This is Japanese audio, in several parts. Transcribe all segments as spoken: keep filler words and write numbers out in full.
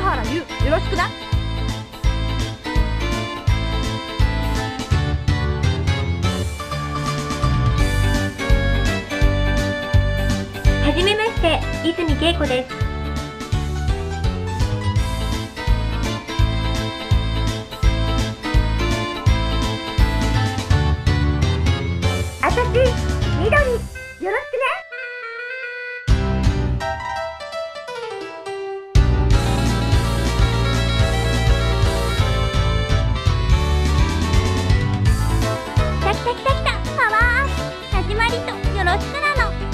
原優、よろしくな。 はじめまして、泉恵子です。あたし、緑、よろしくね。来た来た来た来た、パワーアップ、始まりとよろしくなの。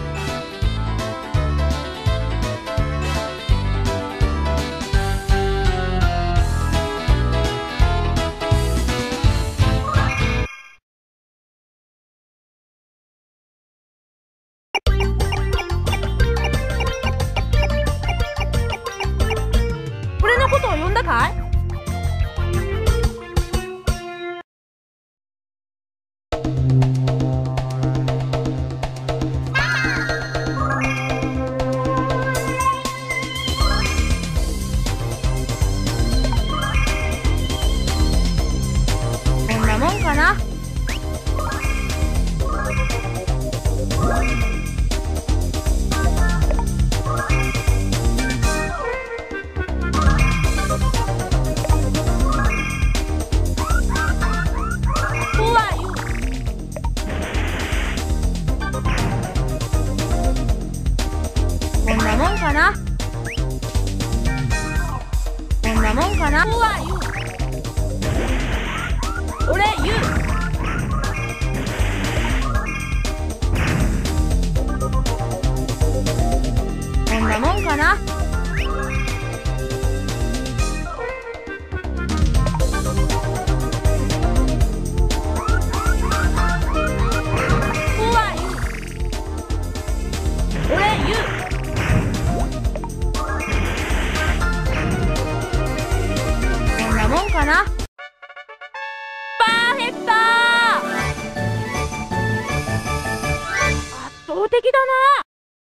俺のことを呼んだかい？こんなもんかな。こんなもんかな。こんなもんかな。俺言う。こんなもんかな。かな。パーフェクトー。圧倒的だな。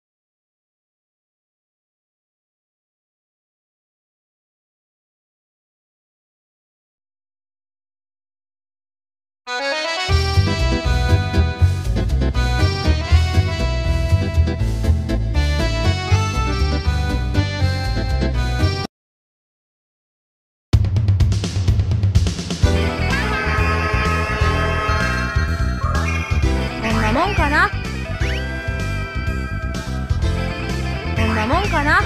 もんかな。こんなもんかな。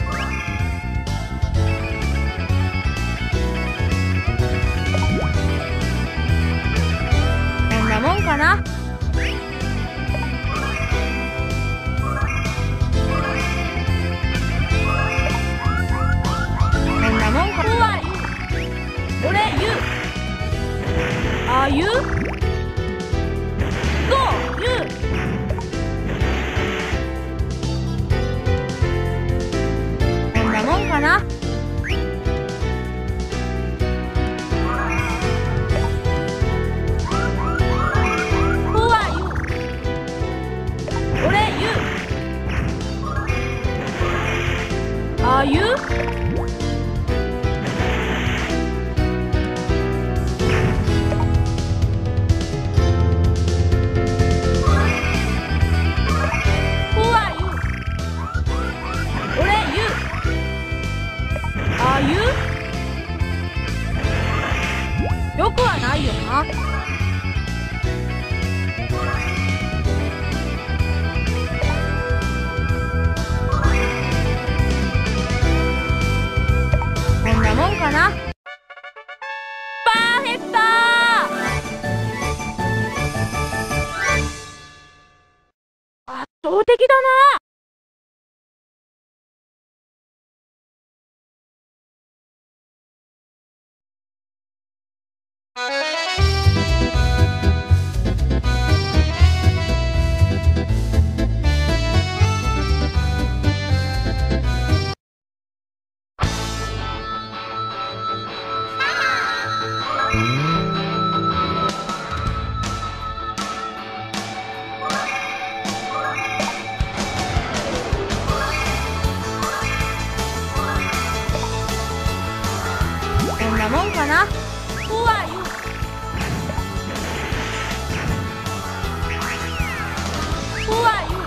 こんなもんかな。こんなもんか。うわ、俺言う。あ、言う。こんなもんかな。うわ、言う。俺言う。あ、言う。よくはないよな。こんなもんかな。パーフェクトー。圧倒的だな。 なもんかな。Who are you? Who are you?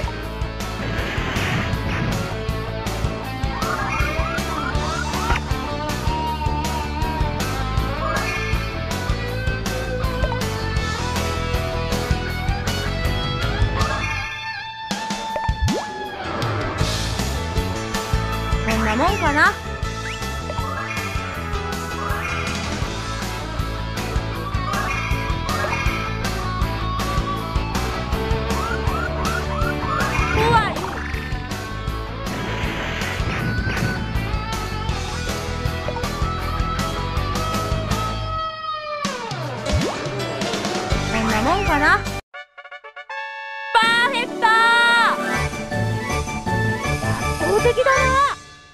こんなもんかな。もんかな。パーフェクト。圧倒的だな。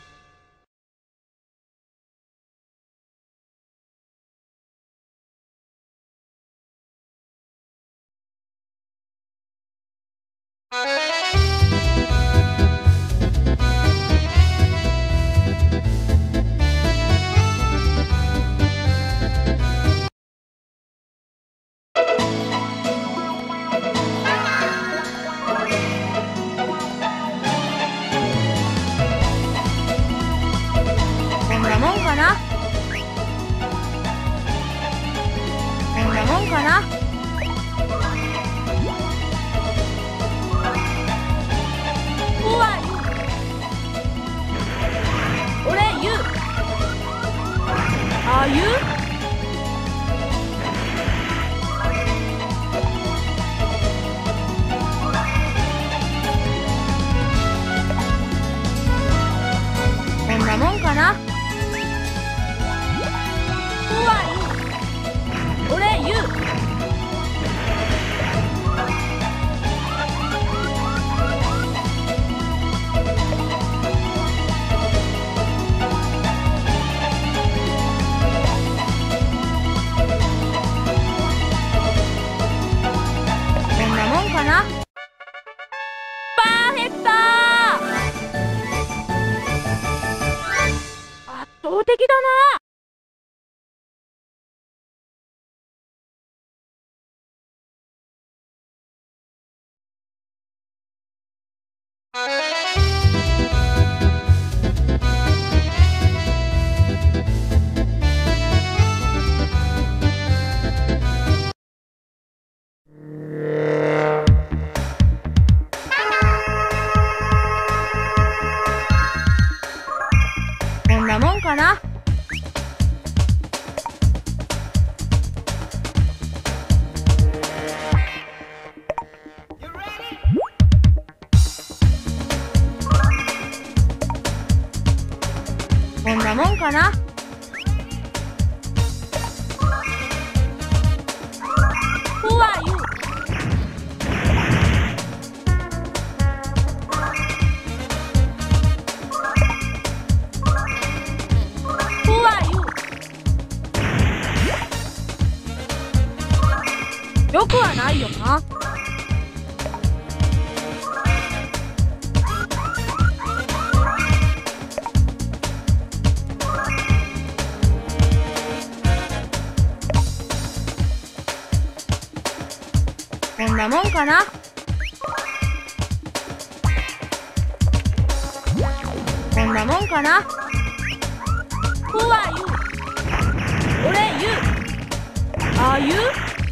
こんなもんかな。こんなもんかな。Who are you? 俺 You. Are you? こんなもんかな。Who are you? 俺 You. こんなもんかな。パーフェクト。圧倒的だな。こんなもんかな。こんなもんかな。Who are you? よくはないよな。こんなもんかな。こんなもんかな。Who are you? 俺 You. Are you?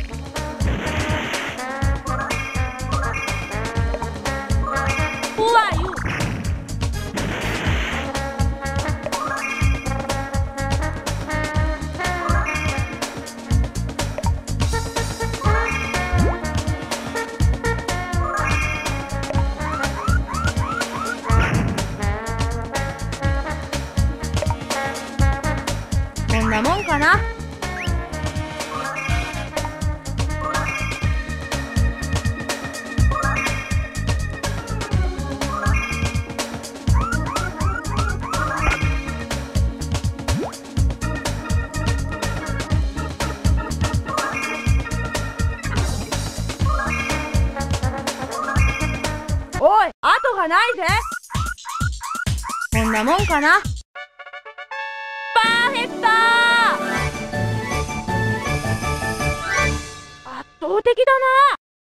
こんなもんかな。おい、後がないぜ。こんなもんかな。パーフェクト。 強敵だな。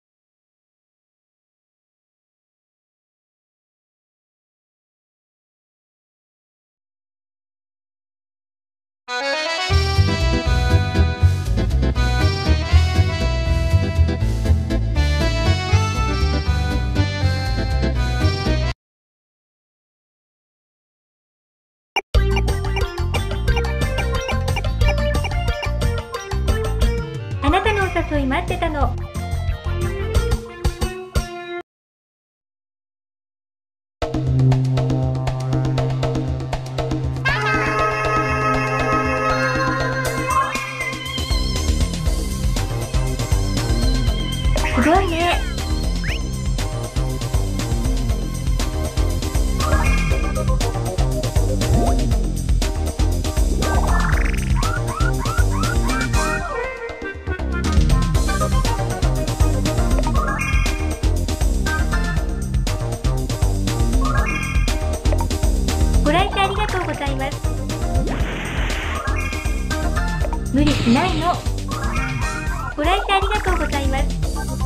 あなたのお誘い待ってたの。すごいね。ご来店ありがとうございます。無理しないの。ご来店ありがとうございます。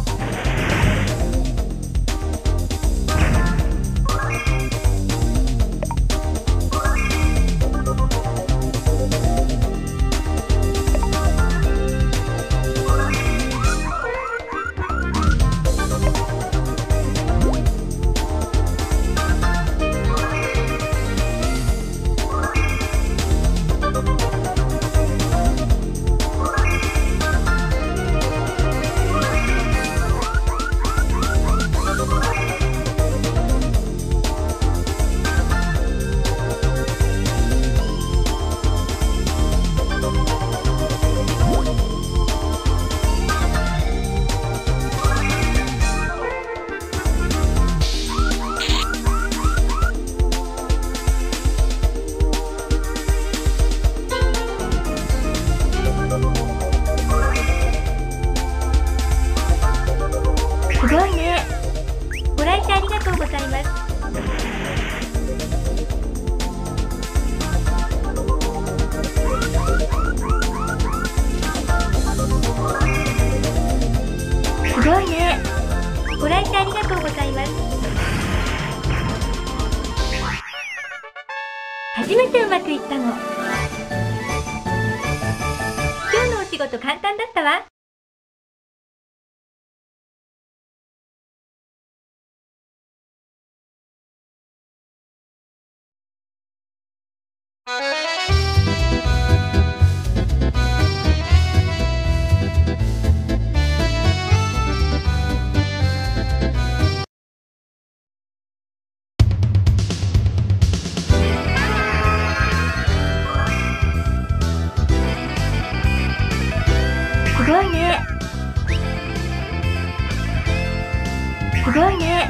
すごいね。ご来店ありがとうございます。すごいね。ご来店ありがとうございます。初めてうまくいったの。今日のお仕事簡単だったわ。すごいね。すごいね。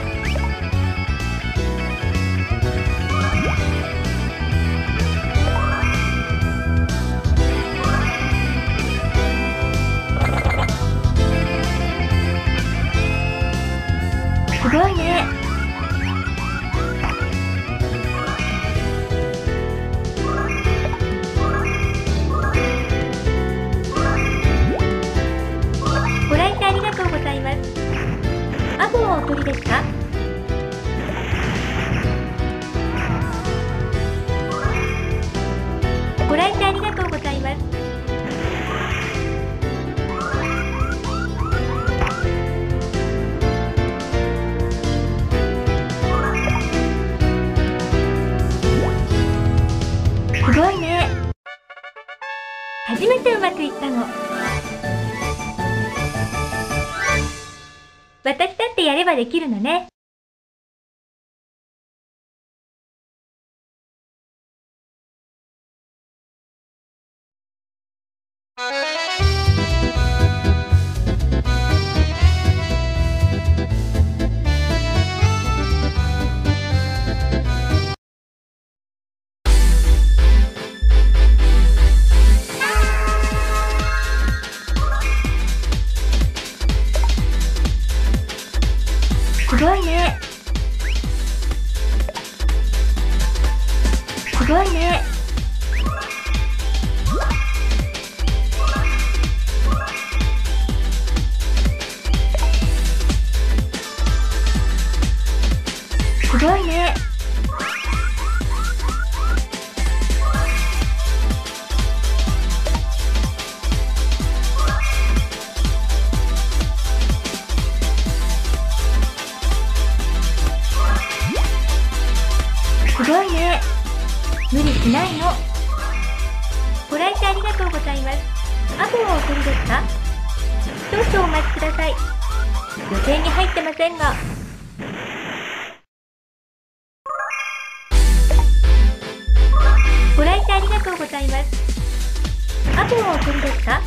すごいね。ご来店ありがとうございます。アゴはお取りですか？ご来店ありがとうございます。すごいね。初めてうまくいったの。私だってやればできるのね。すごいね。すごいね。 ないの。ご来店ありがとうございます。アポはお取りですか？少々お待ちください。予定に入ってませんが。ご来店ありがとうございます。アポはお取りですか？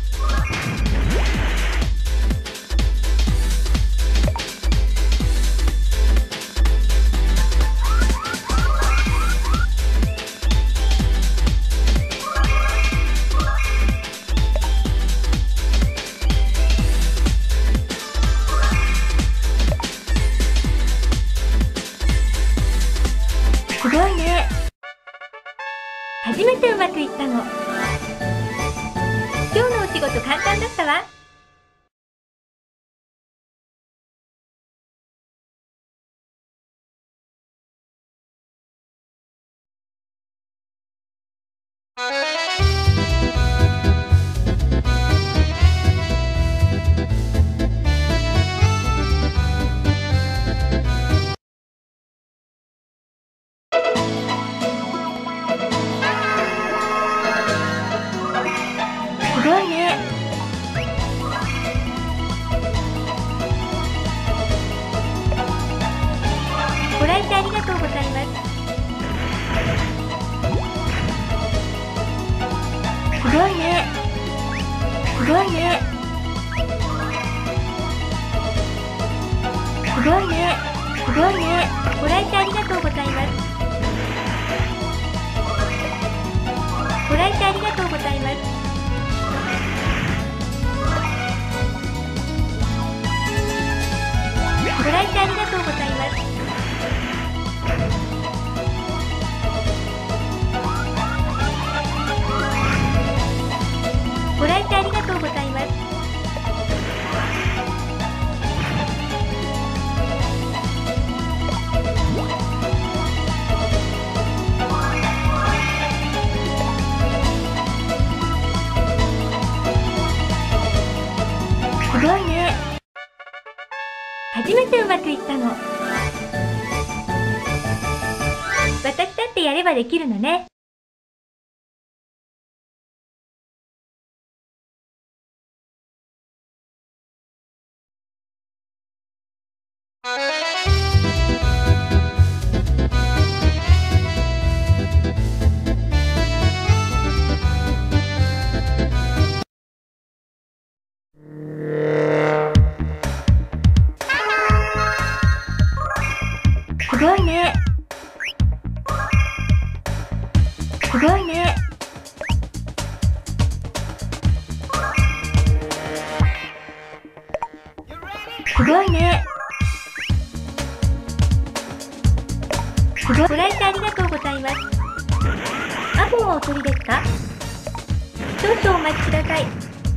すごいね。初めてうまくいったの。今日のお仕事簡単だったわ。すごいね。ご来店ありがとうございます。すごいね。すごいね。すごいね。すごいね。ご来店ありがとうございます。ご来店ありがとうございます。ご来店ありがとうございます。ご来店ありがとうございます。すごいね。初めてうまくいったの。私だってやればできるのね。すごいね。すごいね。すごいね。すごい。ご来店ありがとうございます。アポはお取りですか？少々お待ちください。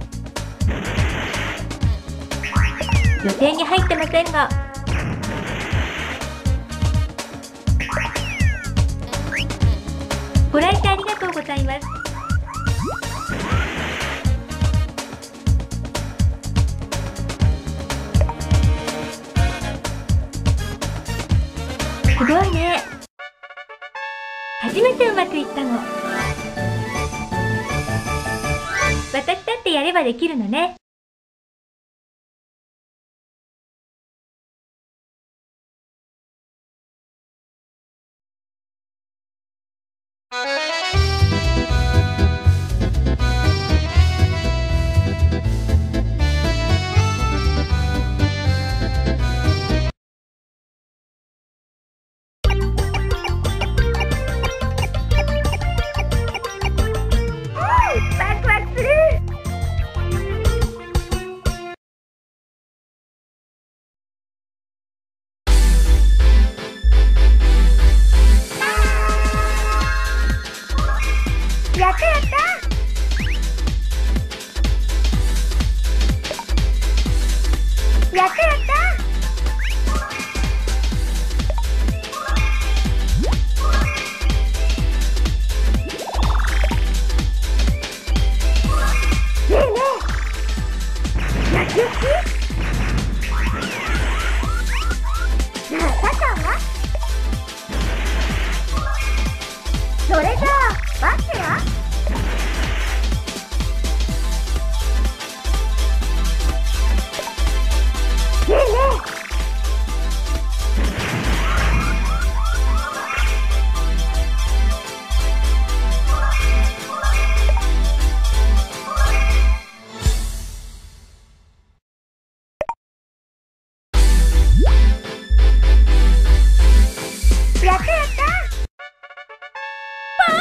予定に入ってませんが。ご来店ありがとうございます。すごいね。初めてうまくいったの。私だってやればできるのね。やったやったやったやったねえねえ焼き焼きじゃあさちゃんはそれじゃあ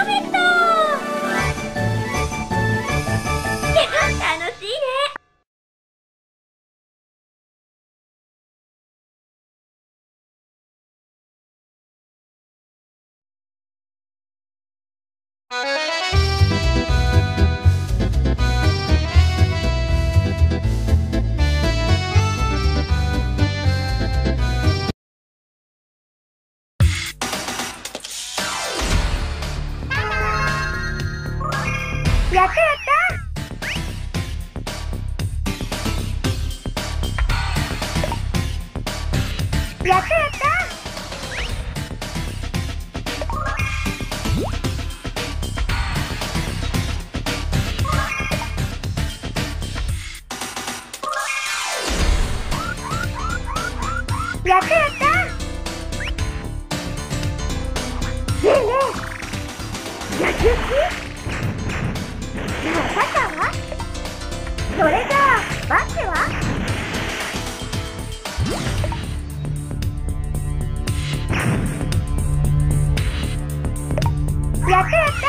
ーフェクト。楽しいね。やったやった。やったやった。やったやった。ねえねえ、野球好き？じゃあサッカーは？それじゃあバスケは？やったやった。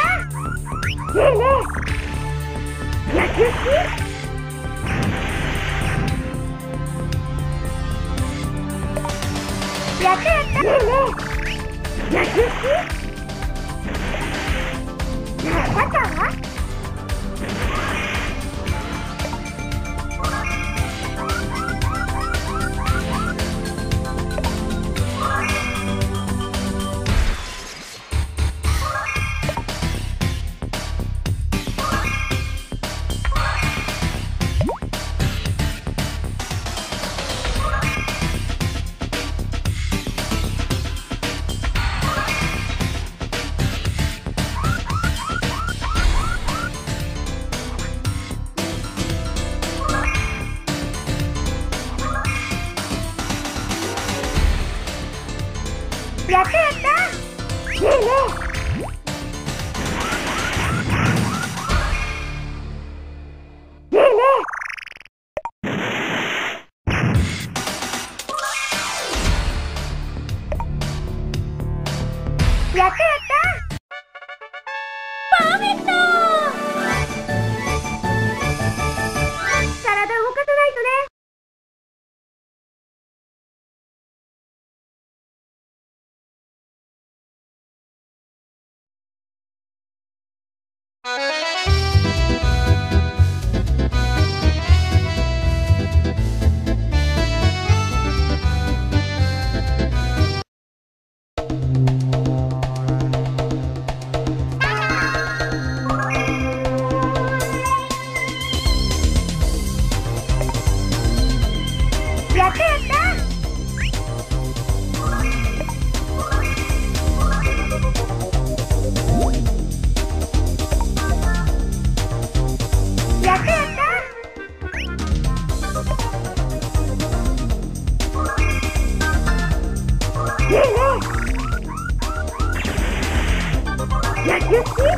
ねえねえ、野球好き？やったやった。ねえねえ、野球好き？じゃあサッカーは？やったやった。ねえねえ。ねえねえ。やったやった。パーフェクト。体動かさないとね。やったやった。やったやった。ねえねえ、野球好き？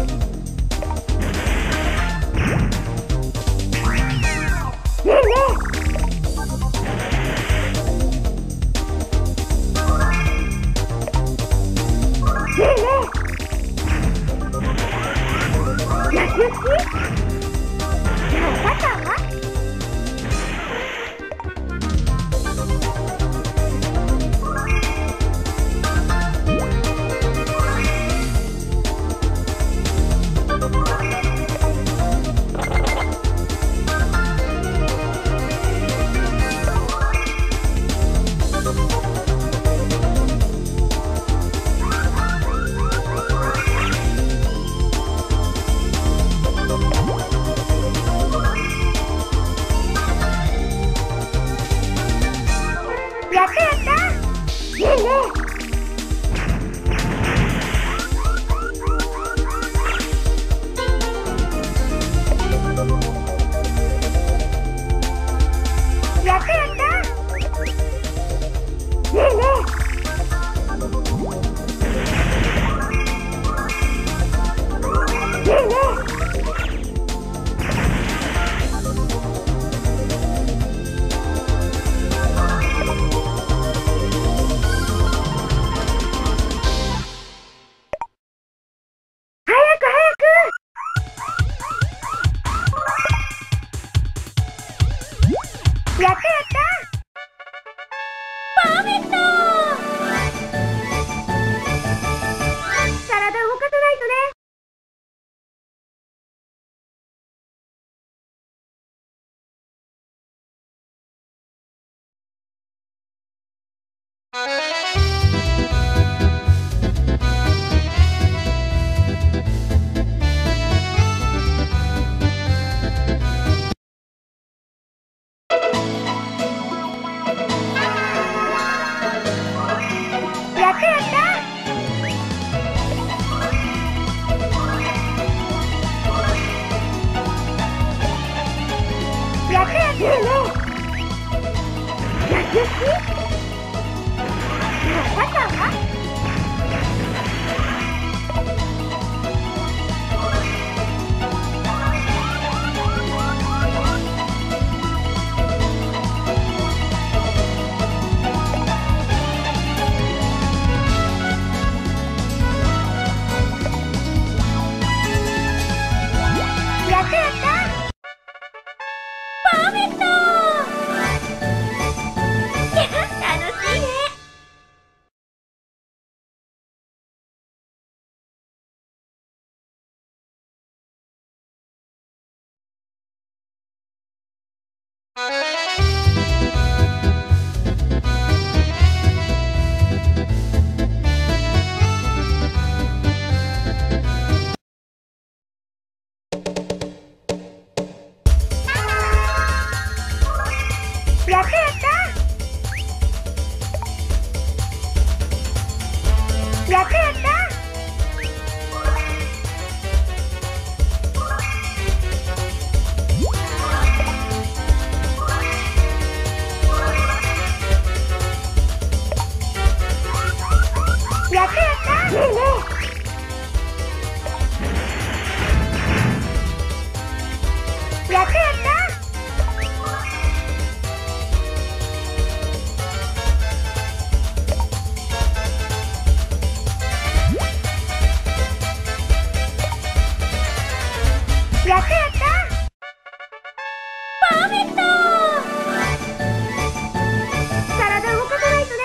ねえねえ。ねえねえ、野球好き？じゃあサッカーは？やったやった。ねえねえ。やったやった。ねえねえ。ねえねえ。 やったやった。パーフェクト。体動かさないとね。やったやった。やったやったね。やったし。やったか。やったやった。パーフェクト。楽しいね。やったやった。やったやった。やったやった。ねえねえ。やったやった。やったやった。パーフェクト。体動かさないとね。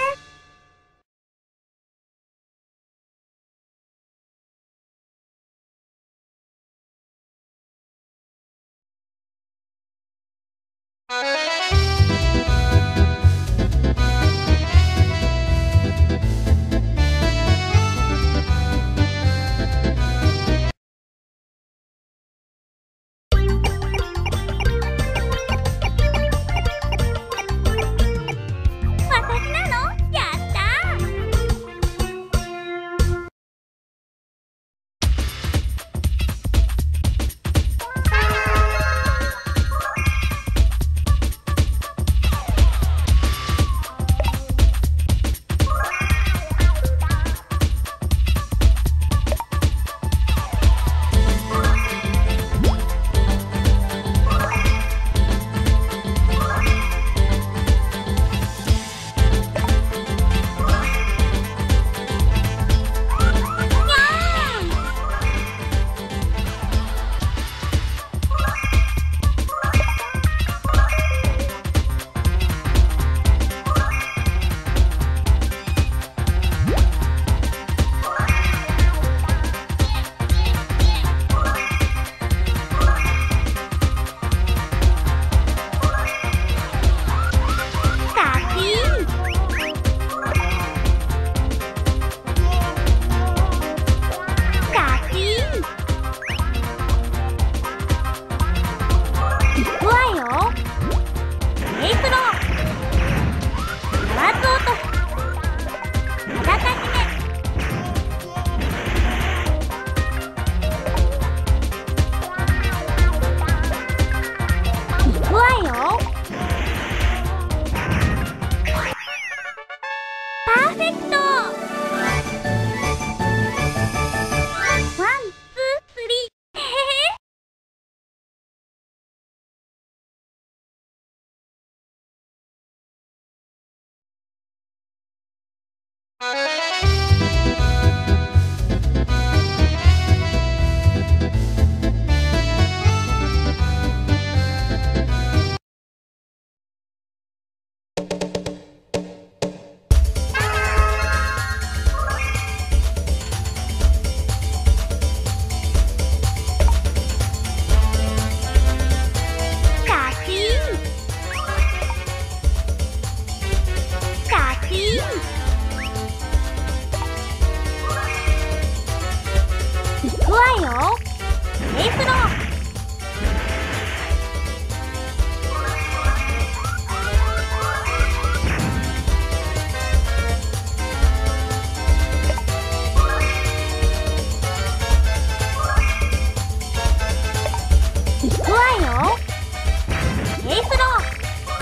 エイスロー。行くわよ。エイスロー。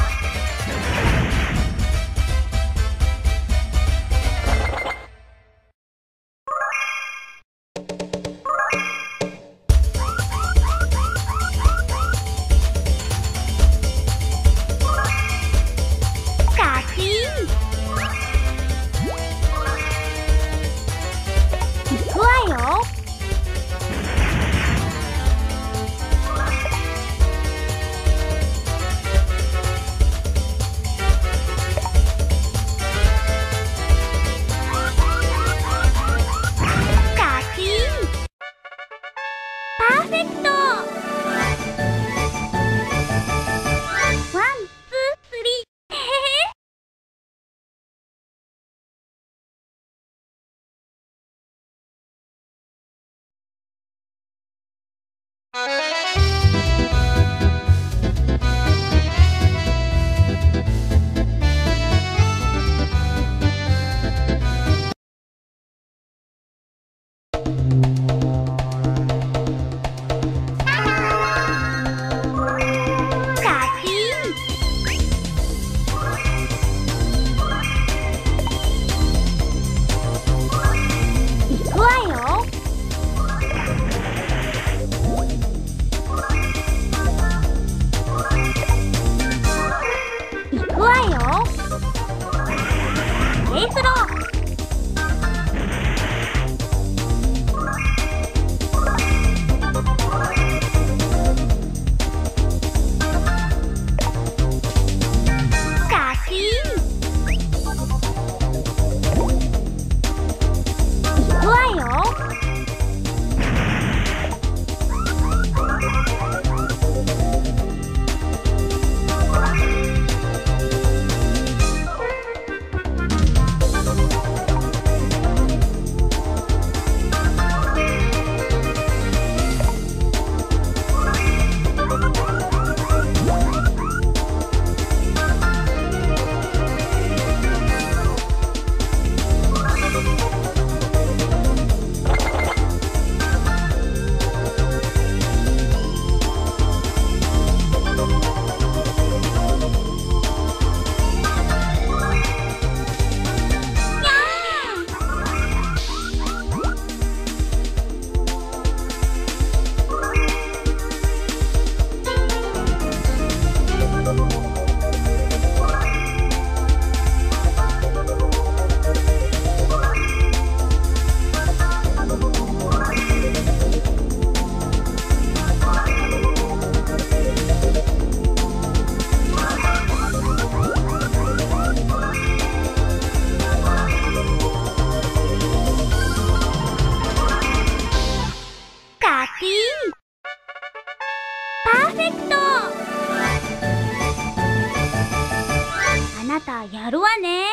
やるわね。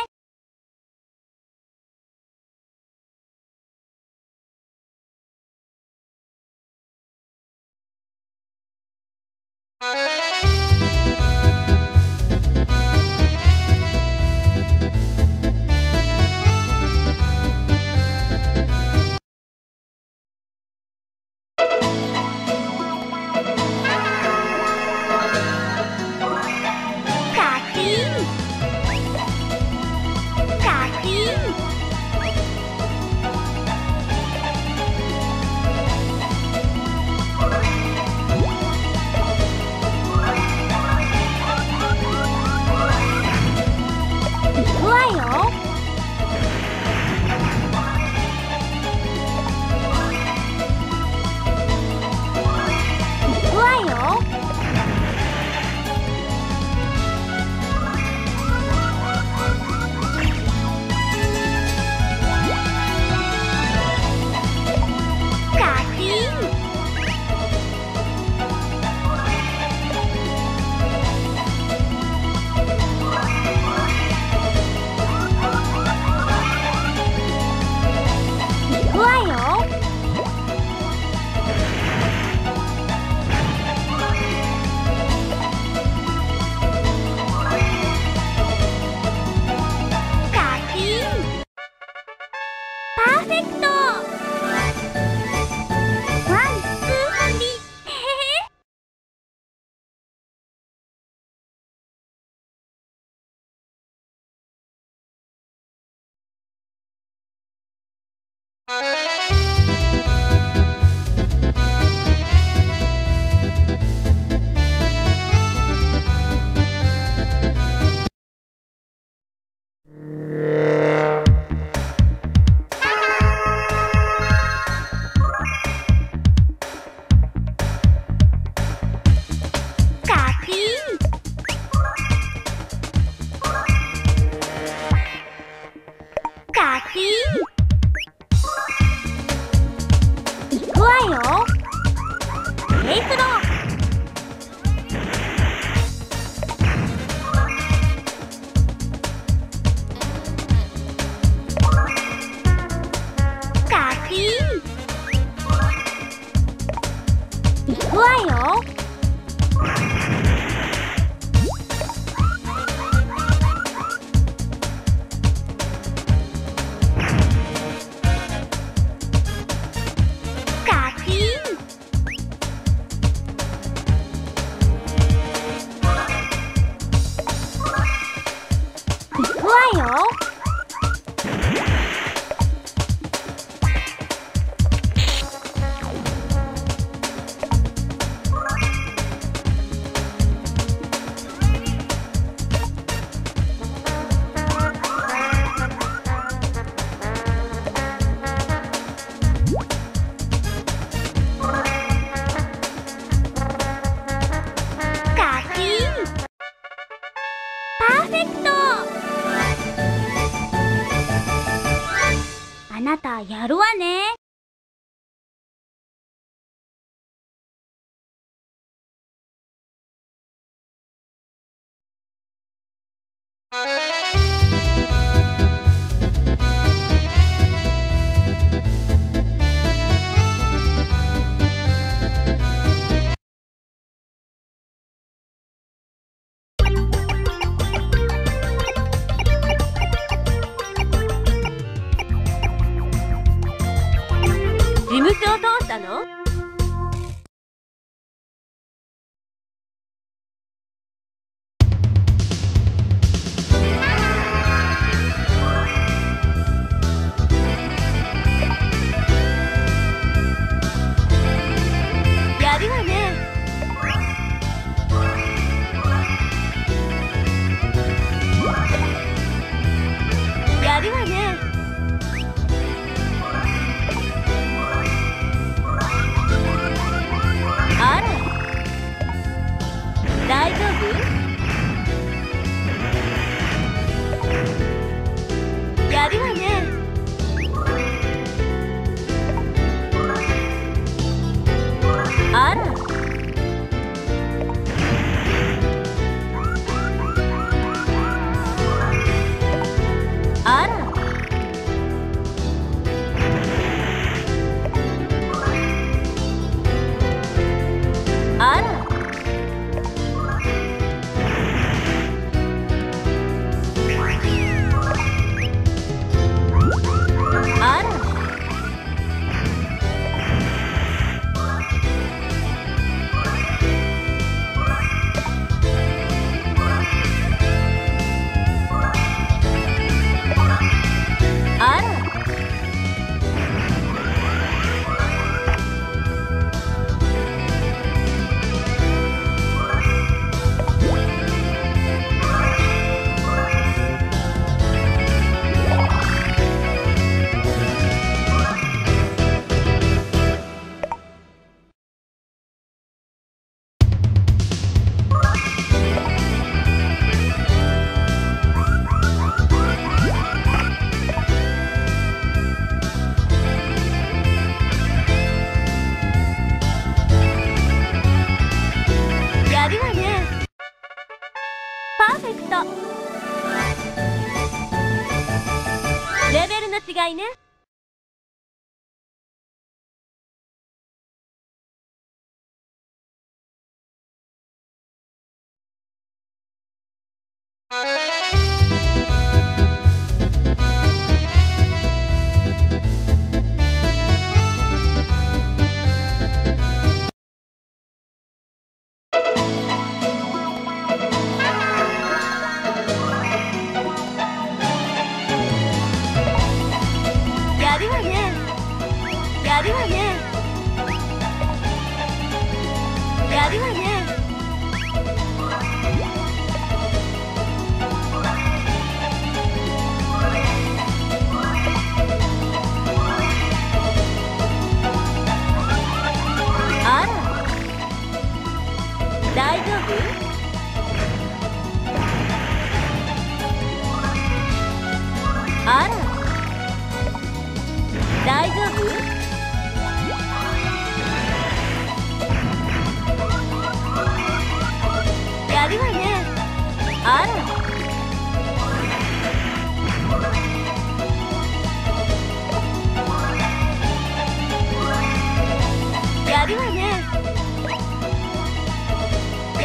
わよ。カキン。行くわよ。あなたやるわね。事務所を通したの？やるわね。やるわね。あら、大丈夫？やるわね。あら、あら、あら、あら、あら、やるわね。パーフェクト。レベルの違いね。やるわね。やるわね。やるわね。あら、大丈夫？あら、大丈夫？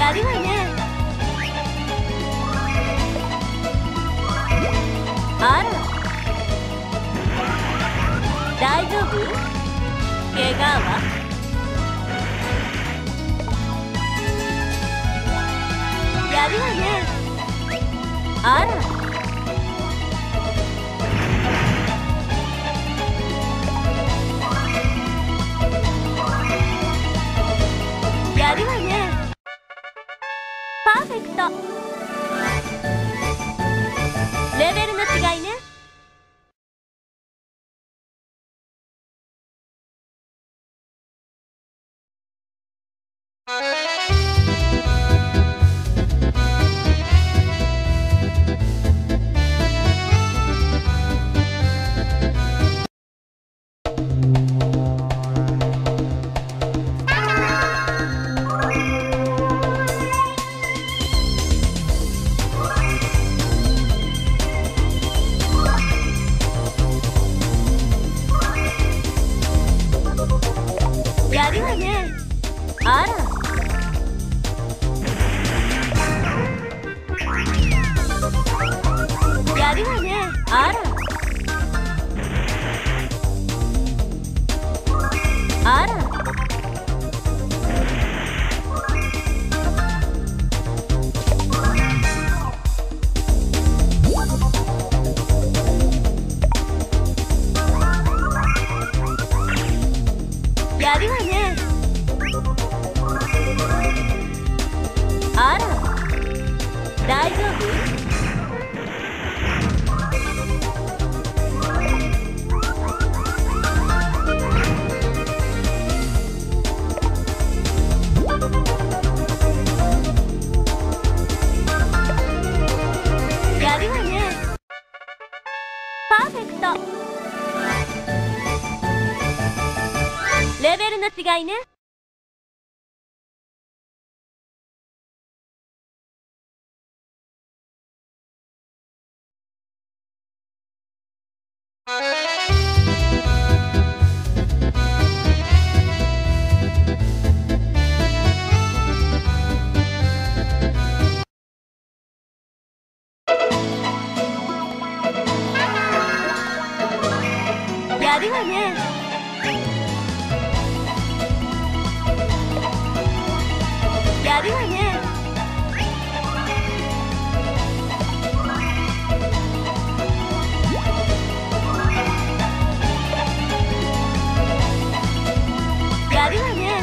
やるわね。あら、大丈夫？怪我は？やるわね。あら、やるわね。パーフェクト。レベルの違いね。やるわね。あら、やるわね。あら、あら、やるわね。あら、大丈夫？やるわね。パーフェクト。レベルの違いね。やるわね。やるわね。やるわね。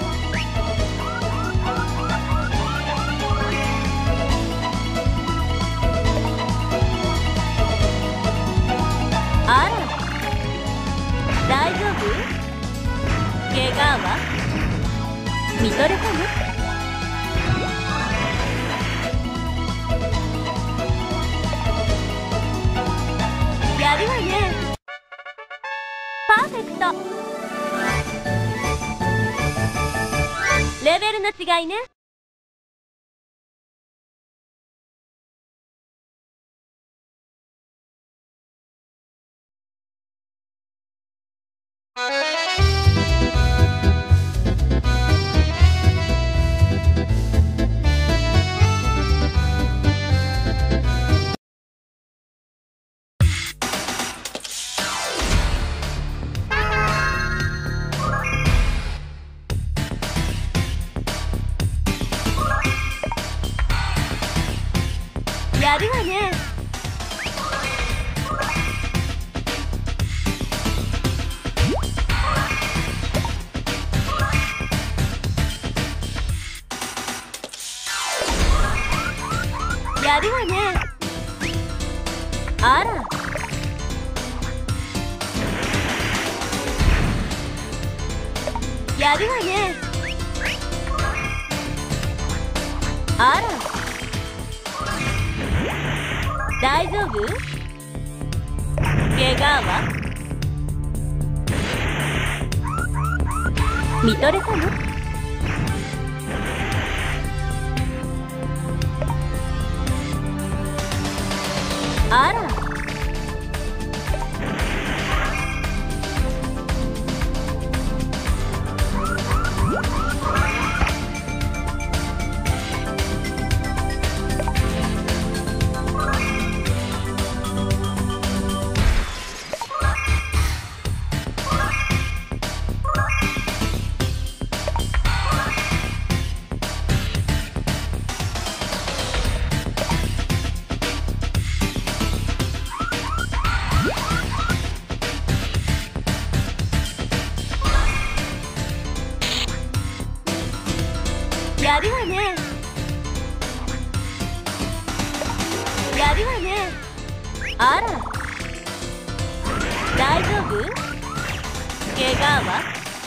あら、大丈夫？怪我は？見とれたの？やるわね。パーフェクト。レベルの違いね。やるわね。やるわね。あら、やるわね。あら、大丈夫？怪我は？見とれたの？あら、 やるわね。やるわね。あら、大丈夫？怪我は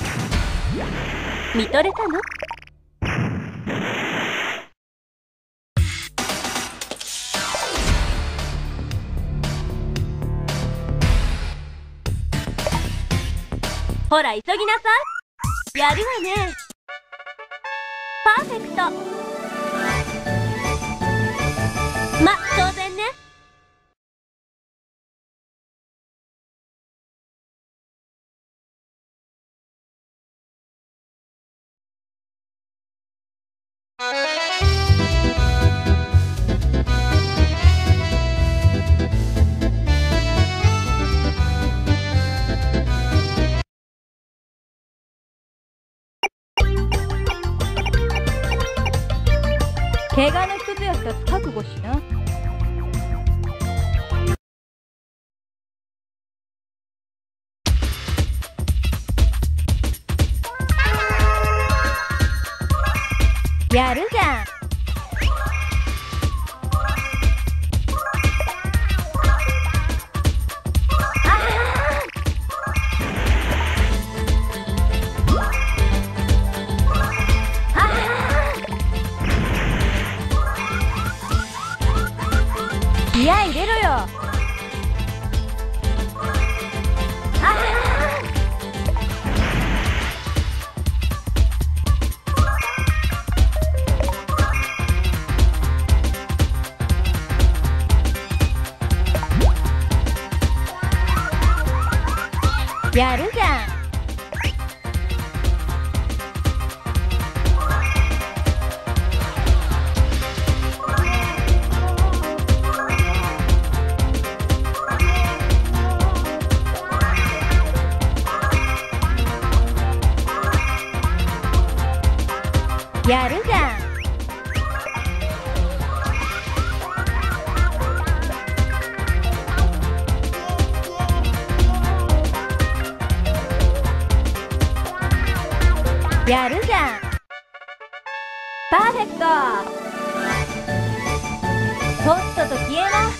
見とれたの？ほら急ぎなさい。やるわね。パーフェクト。ま、当然ね。 怪我の一つや二つ覚悟しな。やるじゃん。気合い入れろよ。やるじゃん。やるじゃん。やるじゃん。パーフェクト。とっとと消えな。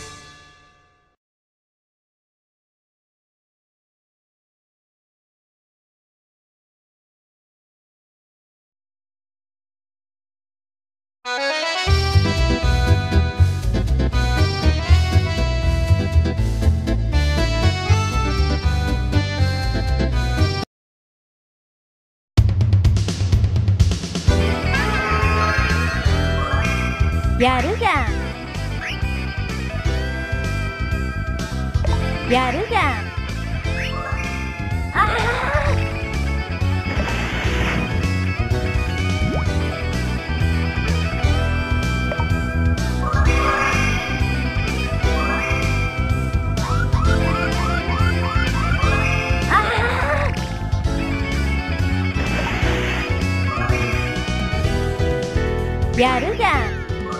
やるじゃん。やるじゃん。あやるじゃん。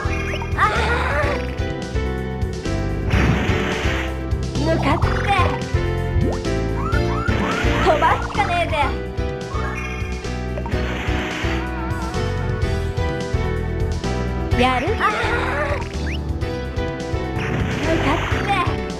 ムカつくぜ。飛ばすしかねえぜ。やる。あムカつくぜ。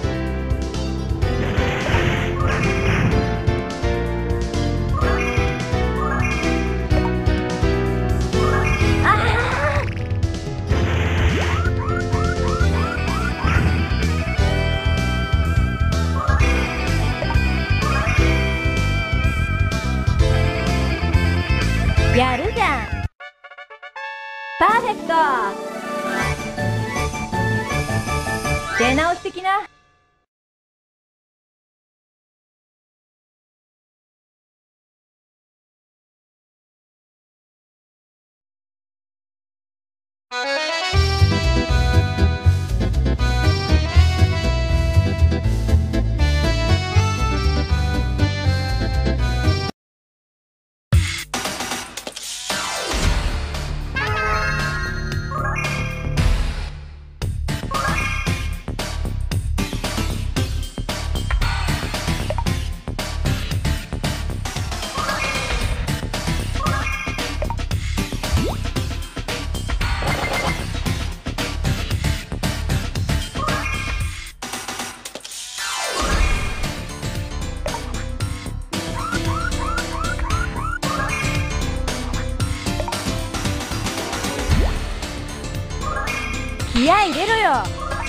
やるじゃん。パーフェクト。出直してきな。 気合い入れろよ。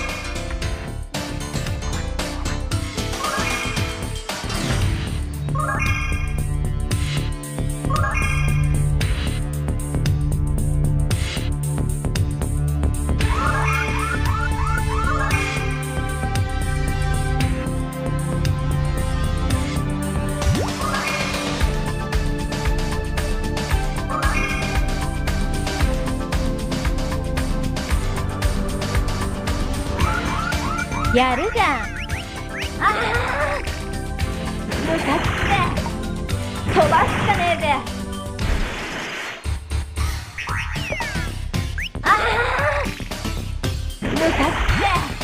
やるじゃん。ああ、ムカつくね。飛ばすしかねえぜ。ああ、ムカつくぜ。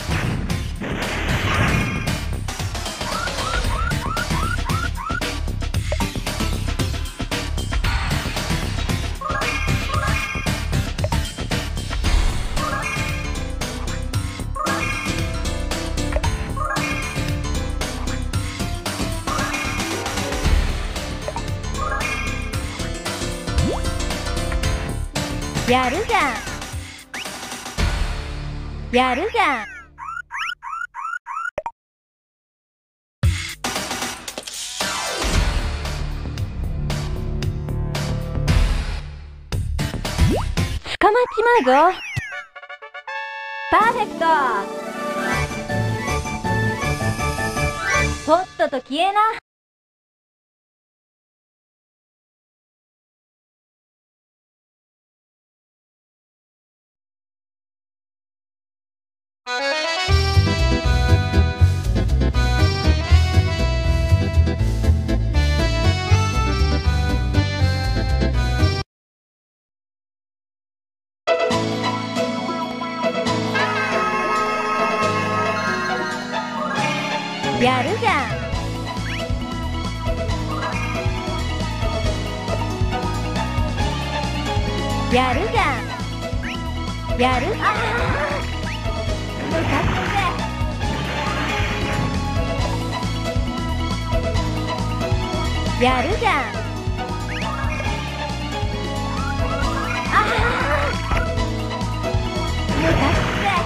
やるじゃん。やるじゃん。捕まっちまうぞ。パーフェクト。とっとと消えな。やるじゃん。やるじゃん。やる。ああ、ムカつくぜ。やるじゃん。ああ、ムカつくぜ。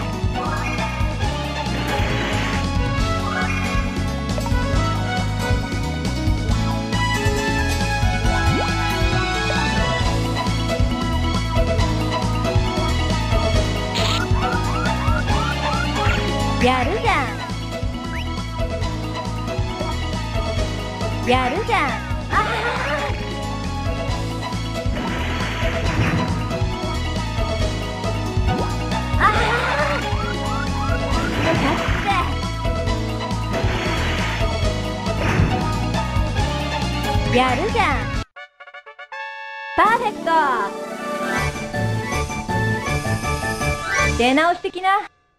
やるじゃん。やるじゃん。ああ、ああ、ムカつくぜ。やるじゃん。パーフェクト。出直してきな。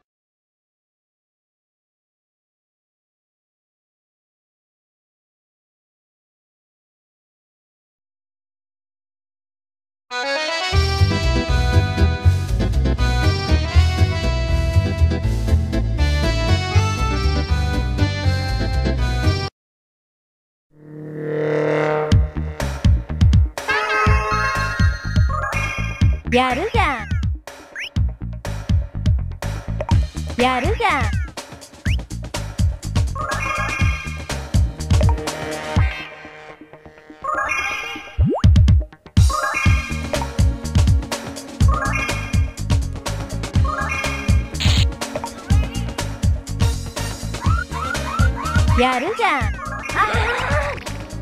やるじゃん。やるじゃん。やるじゃん。ああ、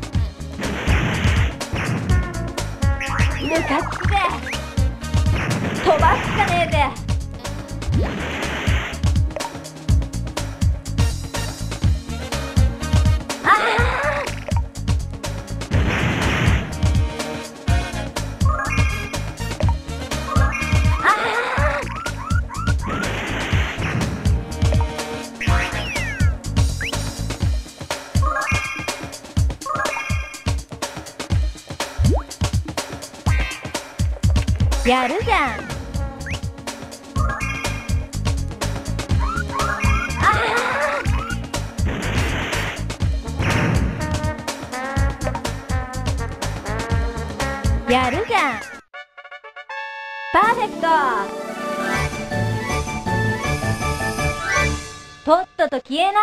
ムカつくぜ。飛ばすしかねえぜ。ああ、ああ、やるじゃん。やるじゃん。パーフェクト。 とっとと消えな。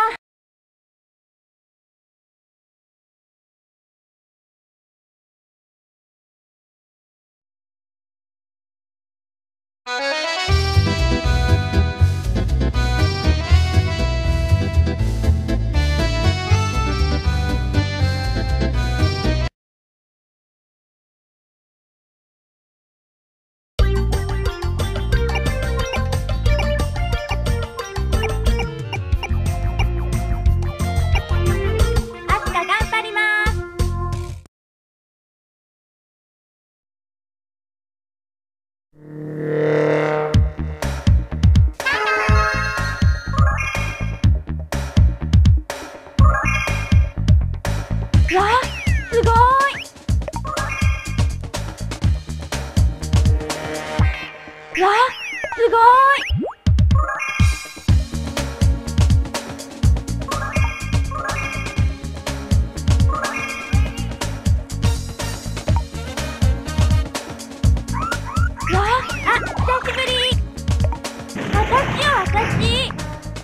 わあ、すごい。わあ、すごい。わあ、あ、久しぶり。私よ、私。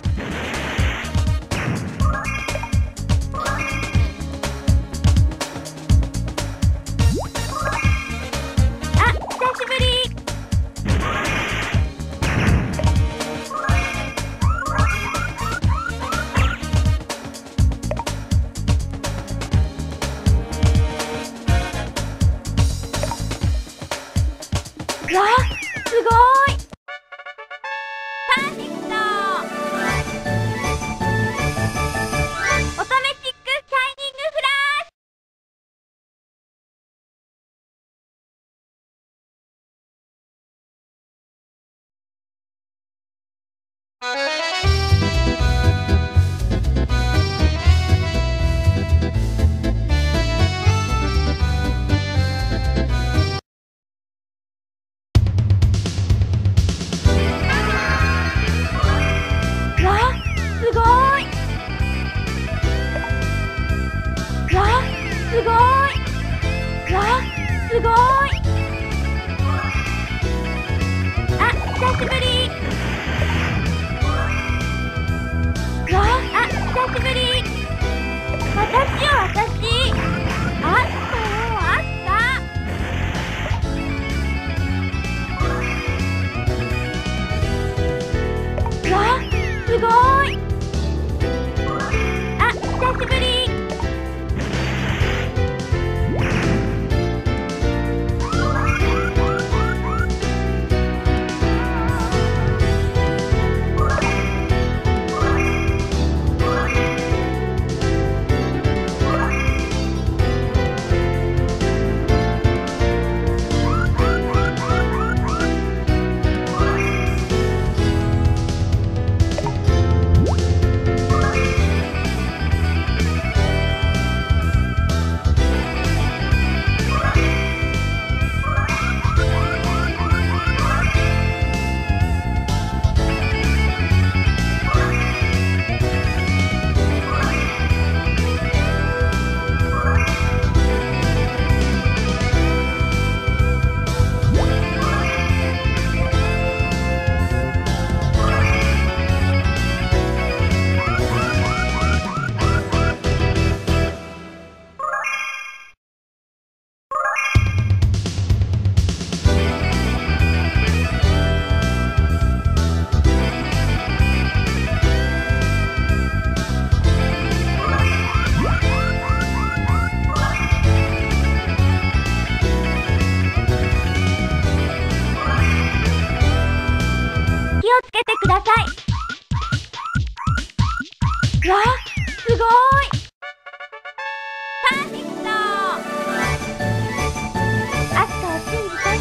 わあ、すごい。パーフェクト。オトメチックシャイニングフラッシすごい。わあ、すごい。あ、久しぶり。わあ、あ、久しぶり。私よ、私。あったよ、あった。わあ、すごい。あ、久しぶり。気をつけてください。わあ、すごい。パーフェクト。アスカを信じて。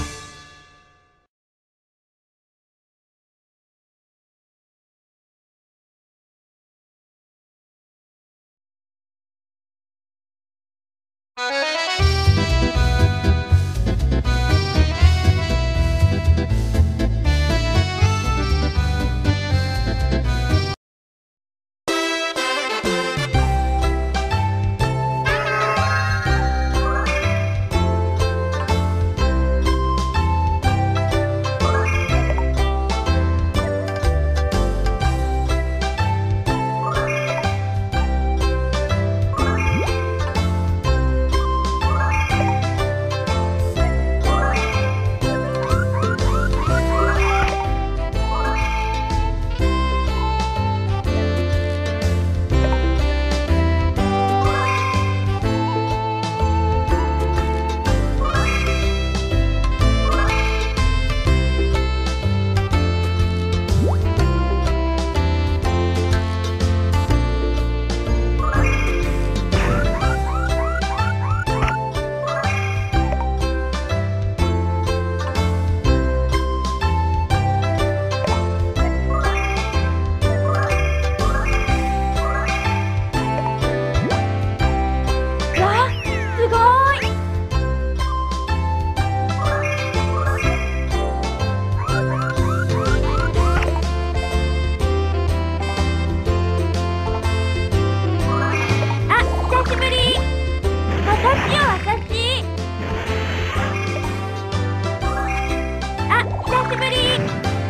久しぶり。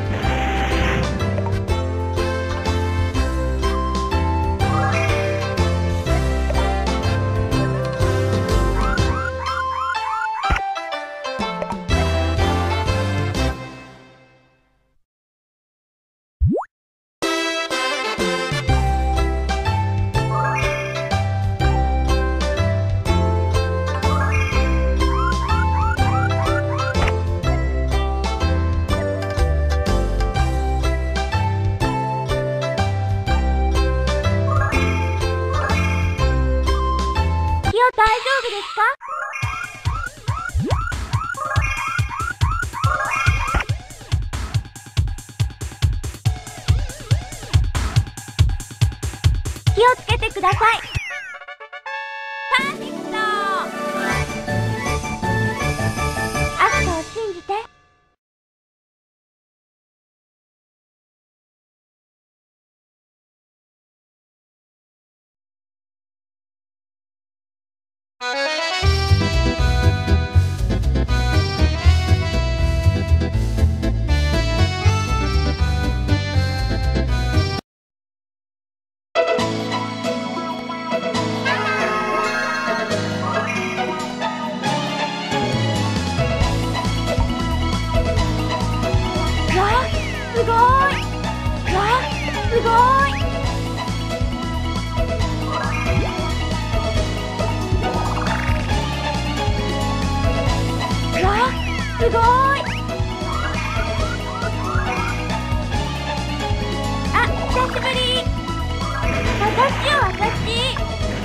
大丈夫ですか？気をつけてください。パーフェクト。アスカを信じて。すごい！わ、すごい！わ、すごい！あ、久しぶり！私よ、私！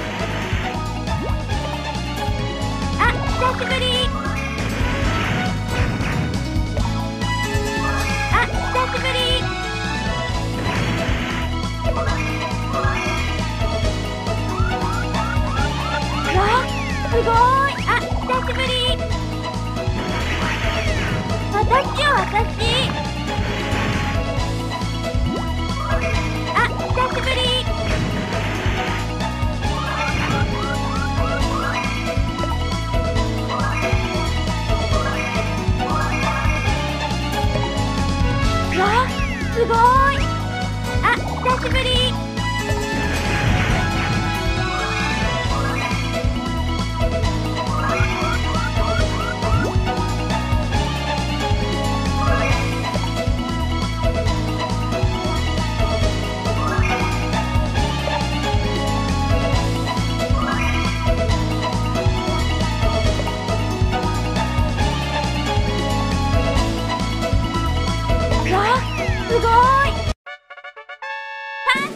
あ、久しぶり！久しぶり。わ、すごい。あ、久しぶり。私よ、私。あ、久しぶり。わ、すごい。あ、久しぶり。わ、すごい。パー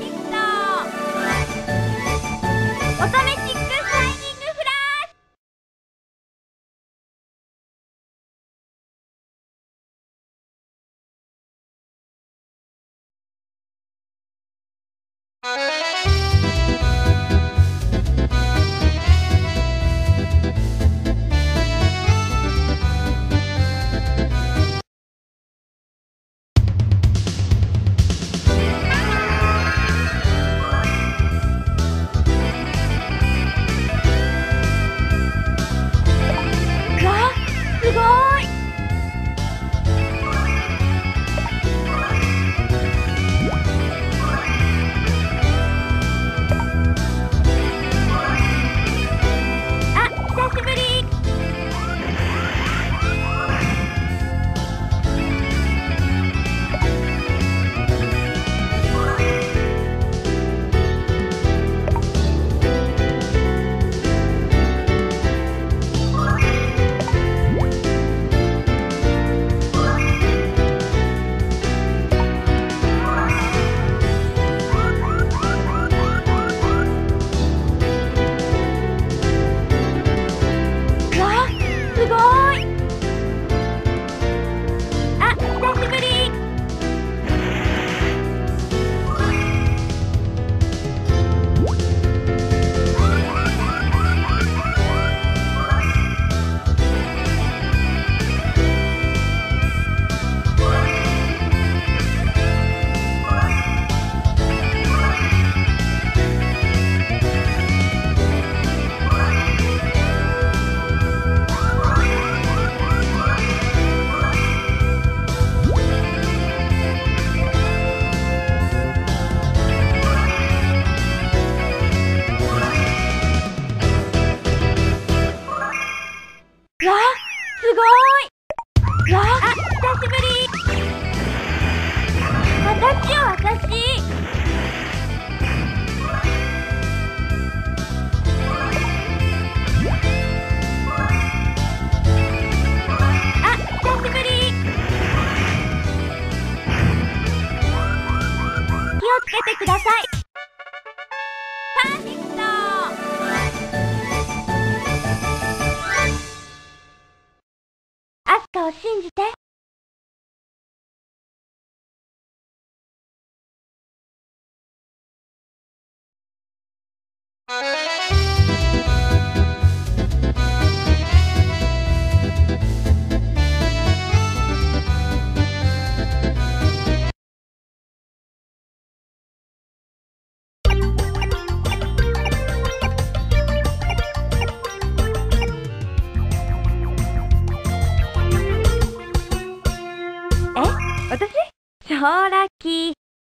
わあ、久しぶり。私よ、私。あ、久しぶり。気をつけてください。パーフェクト。アスカを信じて。私？超ラッキー。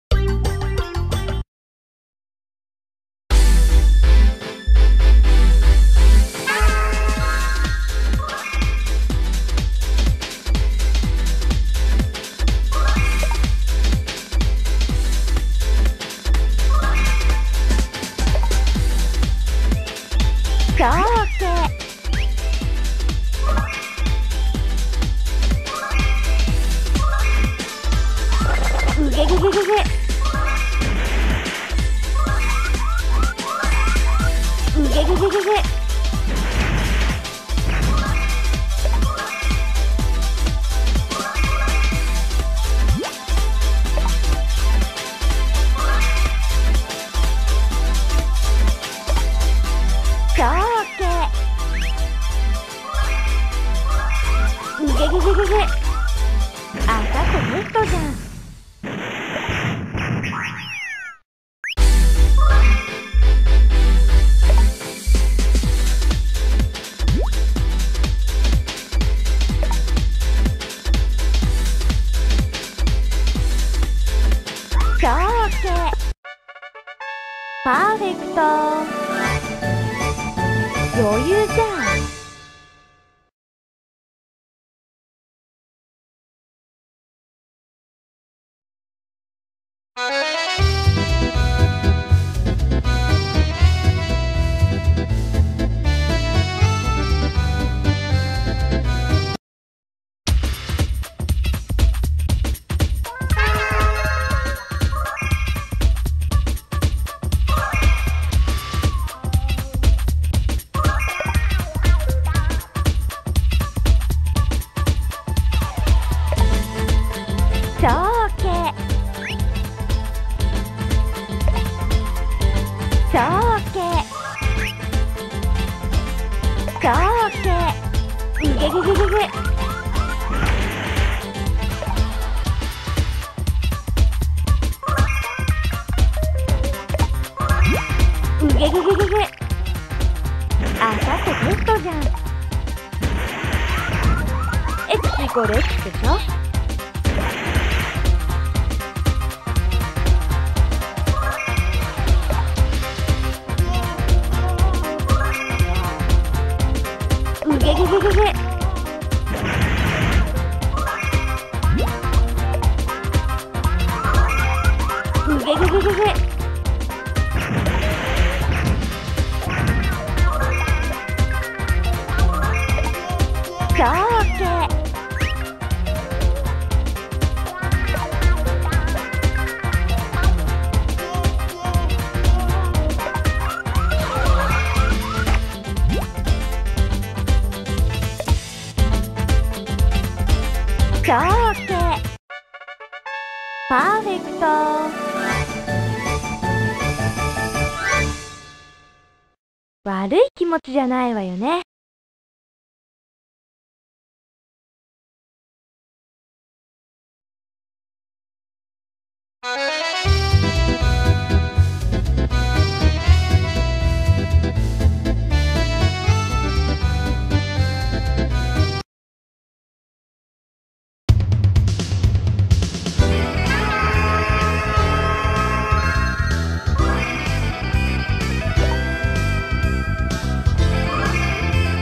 超 OK。うげげげげげ。うげげげげげ。超 OK。うげげげげげ。あさってテストじゃん。超 OK。パーフェクト。余裕じゃん。超 OK。超 OK。超 OK。うげげげげげ。うげげげげげ。あさってテストじゃん。エクシコレックでしょ。うげげげげげ。うげげげげげ。超 OK。超 OK。パーフェクト。悪い気持ちじゃないわよね。超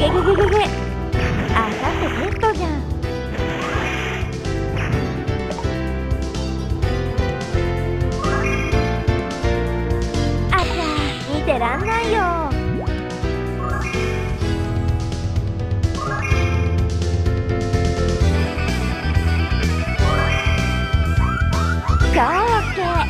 げげげげげ。あさってテストじゃん。あちゃ、見てらんないよ。超オッケー。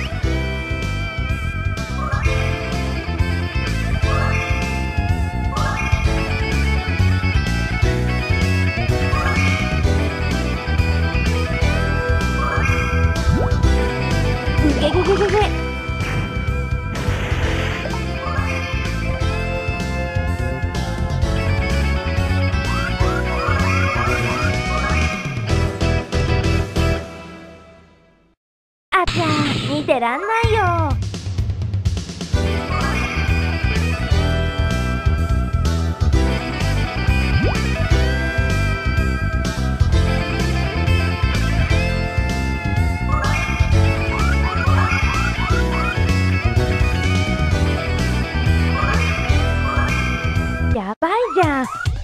うげげげげげ。あちゃ、見てらんないよ。やばいじゃん。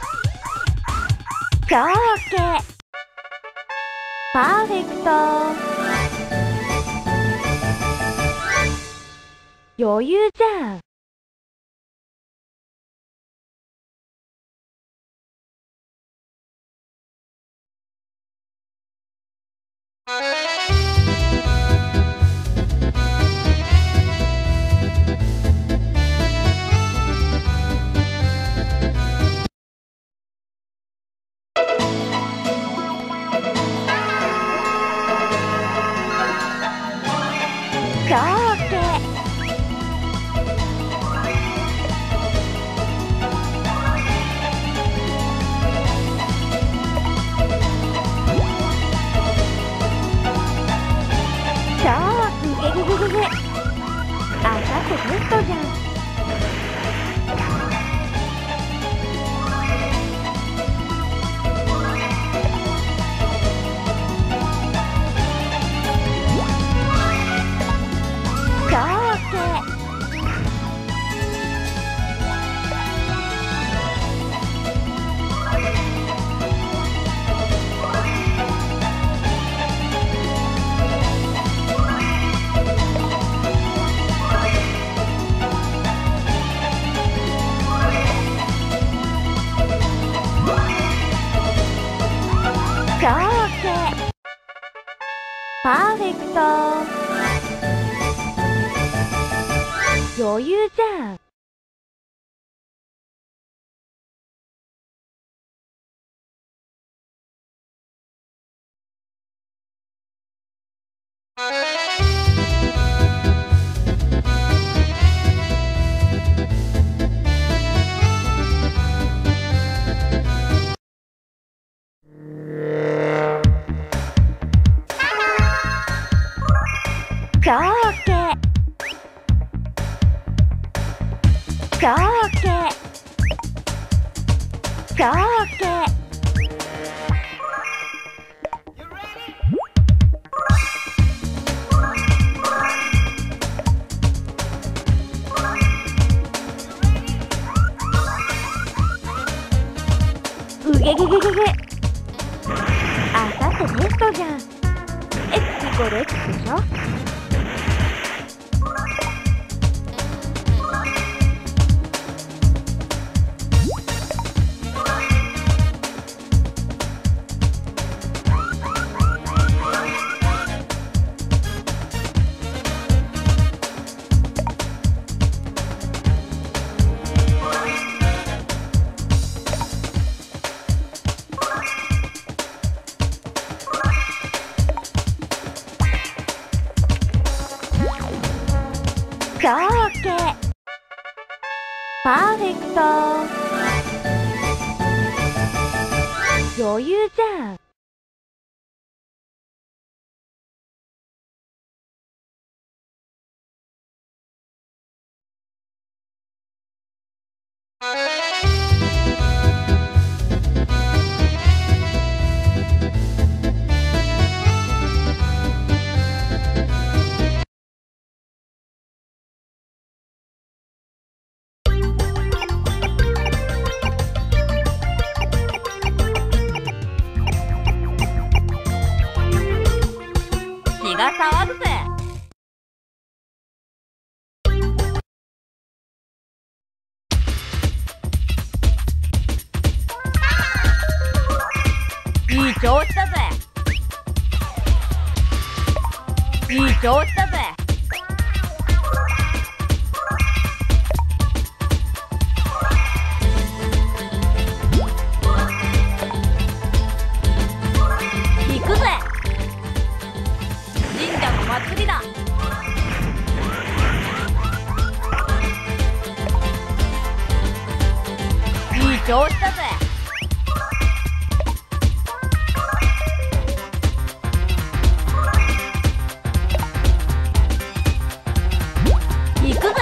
超オッケー。パーフェクト。余裕じゃん。超オッケー。超うげげげげげ。あさってテストじゃん。超オッケー。超オッケー。パーフェクト。余裕じゃん。超オッケー。超オッケー。超オッケー。うげげげげげ。あさってテストじゃん。X イコール X でしょ。超オッケー。パーフェクト。余裕じゃん。 調子だぜ。いい調子だぜ。行くぜ。神社の祭りだ。いい調子だぜ。行くぜ。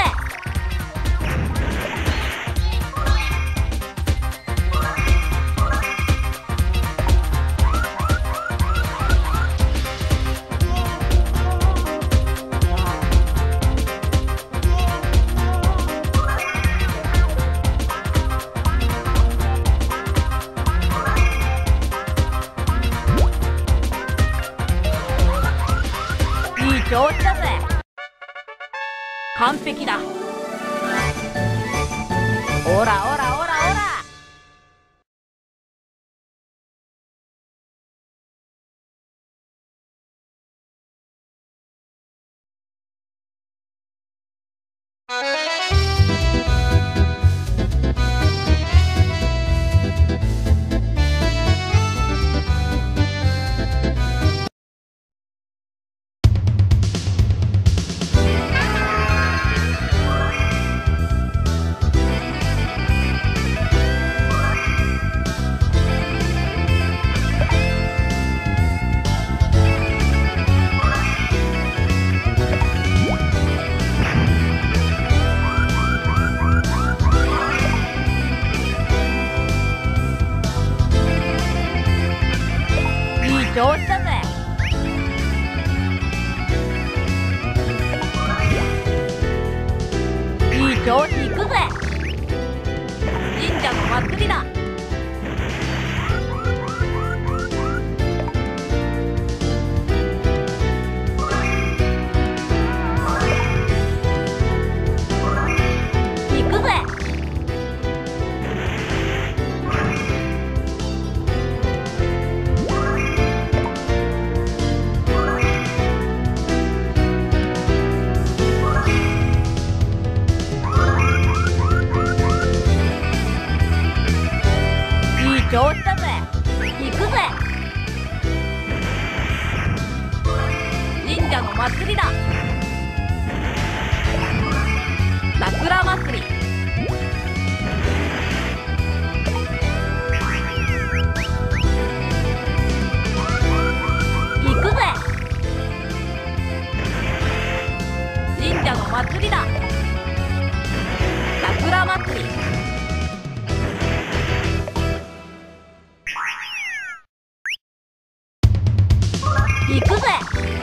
いい調子だぜ。完璧だ。オラオラオラオラ。調子だぜ。いい調子いくぜ。神社の祭りだ。行くぜ。調子だぜ。行くぜ。神社の祭りだ。桜祭り。行くぜ。神社の祭りだ。桜祭り。行くぜ。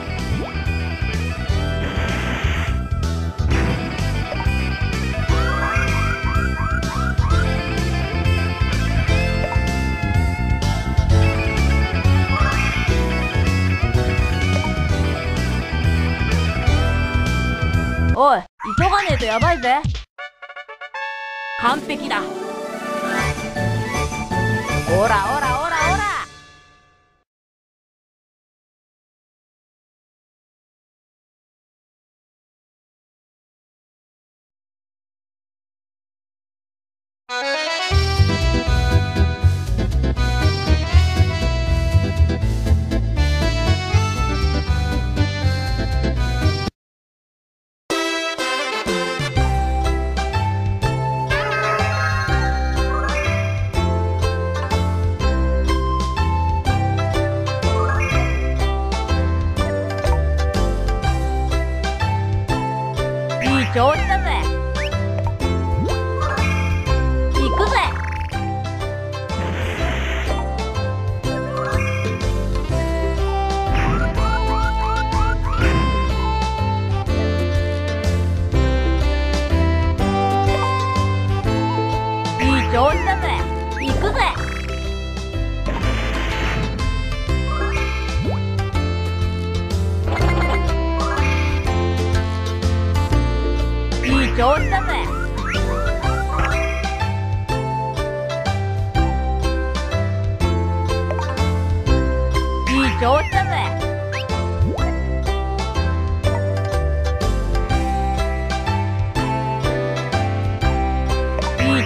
おい、急がねえとやばいぜ。完璧だ。オラオラオラオラ。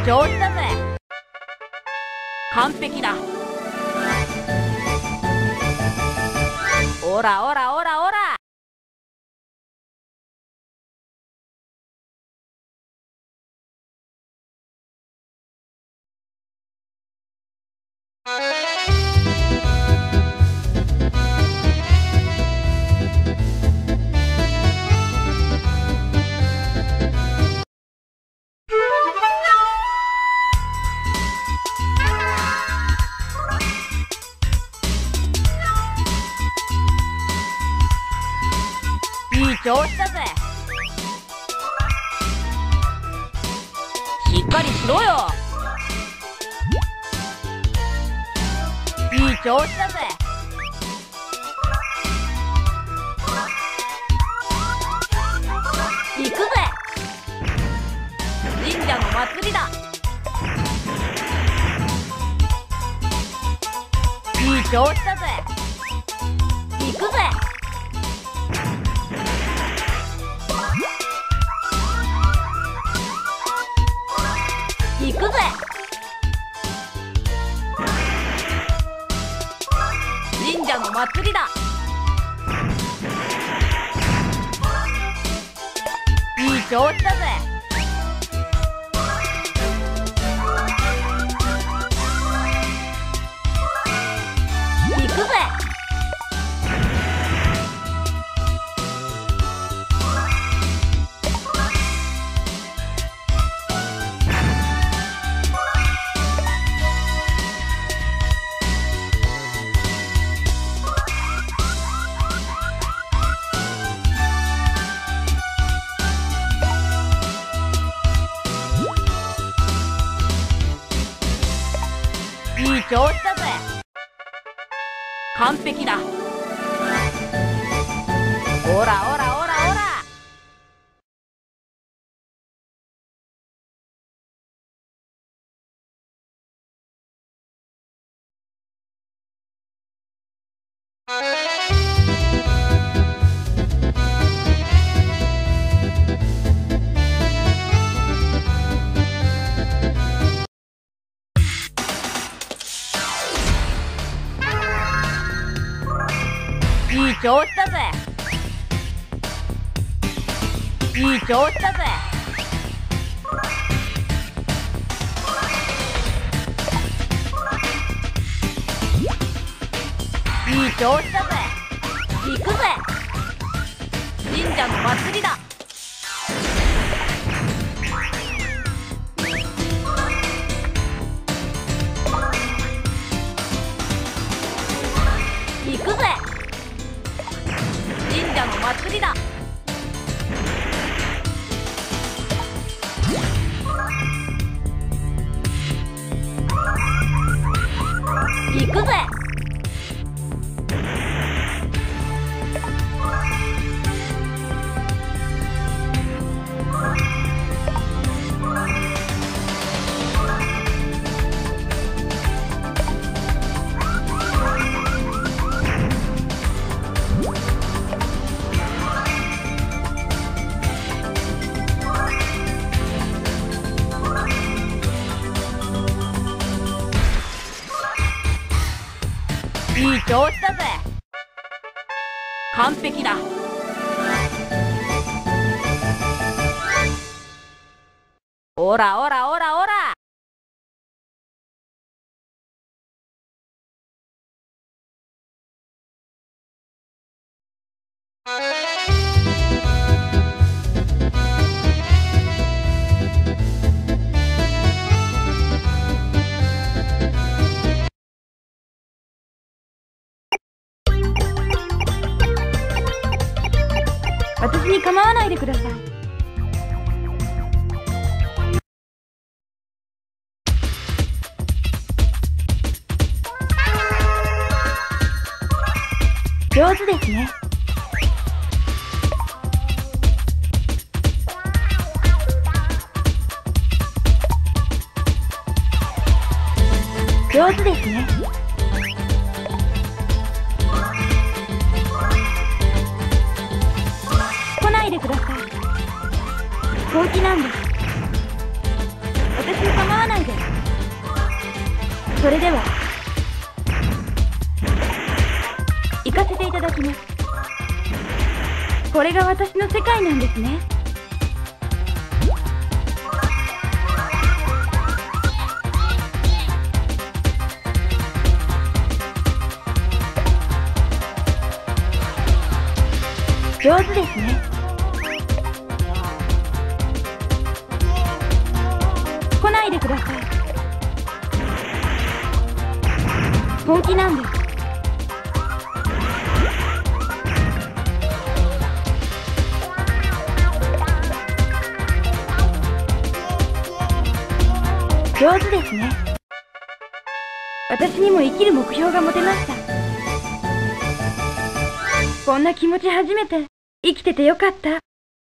い調子だぜ。完璧だ。おらおらおらおら。いい調子だぜ。しっかりしろよ。いい調子だぜ。行くぜ。神社の祭りだ。いい調子だぜ。行くぜ。行くぜ。神社の祭りだ。いい調子だぜ。行くぜ。いい調子だぜ。完璧だ。おらおらおらおら。いい調子だぜ。いい調子だぜ。いい調子だぜ。行くぜ。神社の祭りだ。行くぜ。神社の祭りだ。行くぜ。いい調子だぜ。完璧だ。おらおらおらおら。 私に構わないでください。上手ですね。上手ですね。来ないでください。本気なんです。私に構わそれでは行かせていただきます。これが私の世界なんですね。上手ですね。来ないでください。本気なんです。上手ですね。私にも生きる目標が持てました。こんな気持ち初めて。生きててよかった。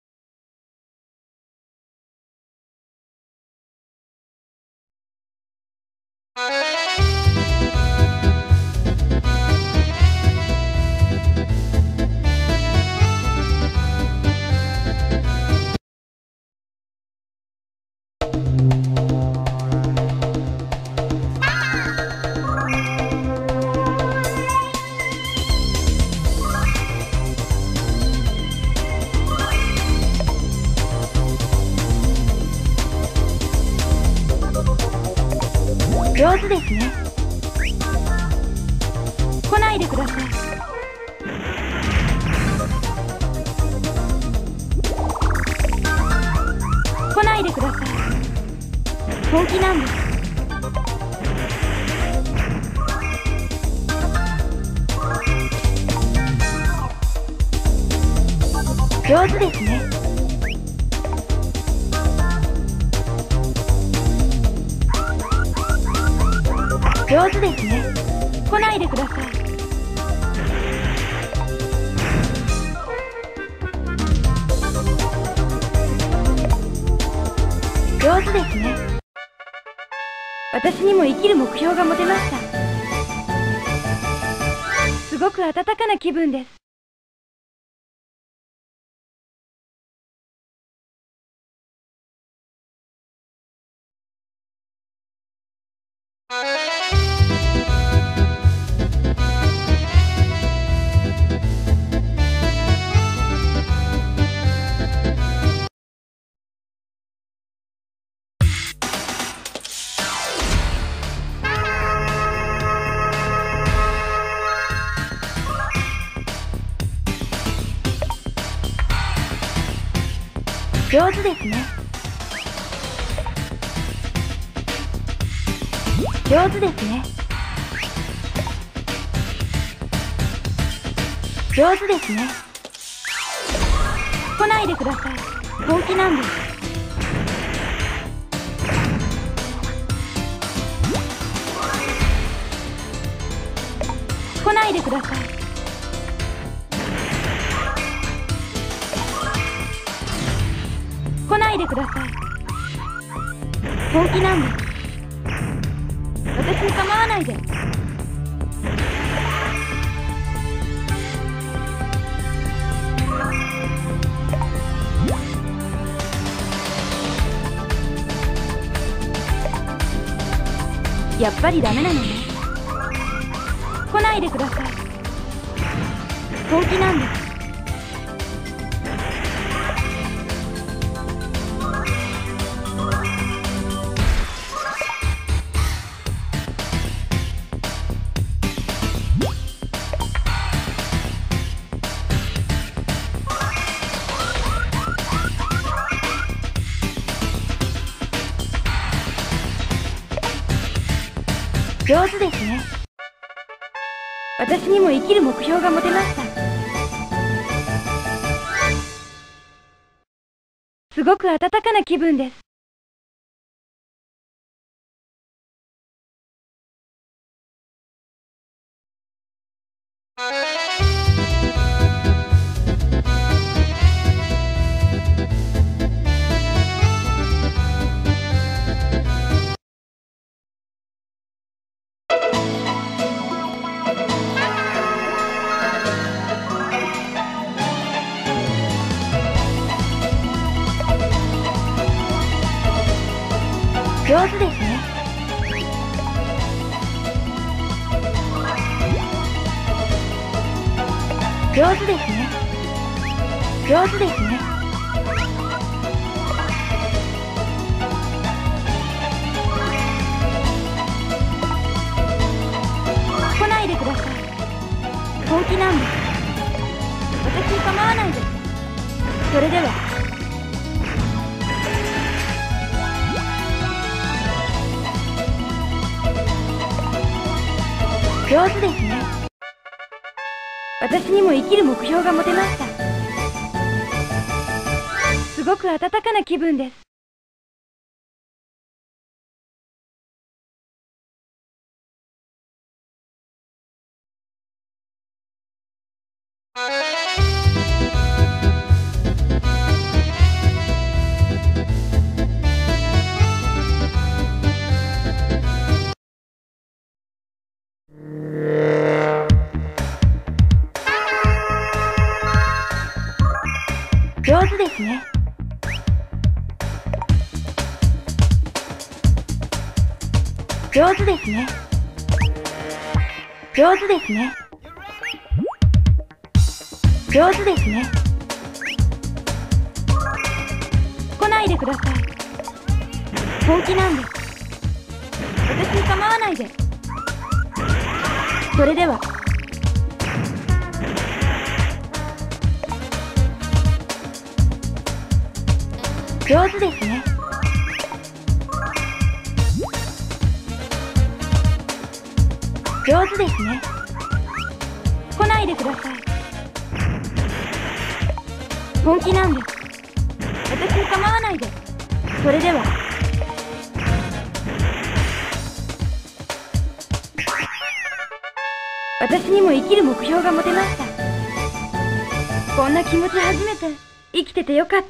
上手ですね。来ないでください。来ないでください。本気なんです。上手ですね。上手ですね。来ないでください。上手ですね。私にも生きる目標が持てました。すごく温かな気分です。上手ですね。上手ですね。上手ですね。来ないでください。本気なんです。来ないでください。来ないでください。本気なんです。私に構わないで。やっぱりダメなのね。来ないでください。本気なんです。上手ですね。私にも生きる目標が持てました。すごく温かな気分です。上手ですね。 上手ですね。上手ですね。来ないでください。本気なんです。私に構わないで。それでは。上手ですね。私にも生きる目標が持てました。すごく温かな気分です。上手ですね。上手ですね。上手ですね。上手ですね。来ないでください。本気なんです。私に構わないで。それでは。上手ですね。上手ですね。来ないでください。本気なんです。私に構わないで。それでは。私にも生きる目標が持てました。こんな気持ち初めて。生きててよかった。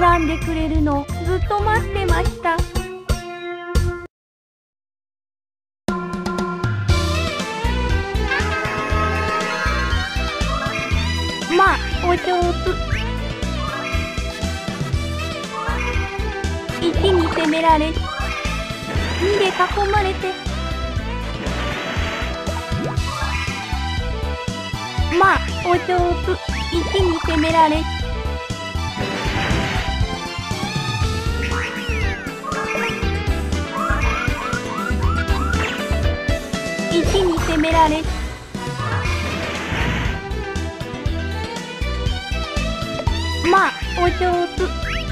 選んでくれるのずっと待ってました。まあお上手。いちに攻められ、にで囲まれて、まあお上手。いちに攻められ、いちに攻められ、まあお上手。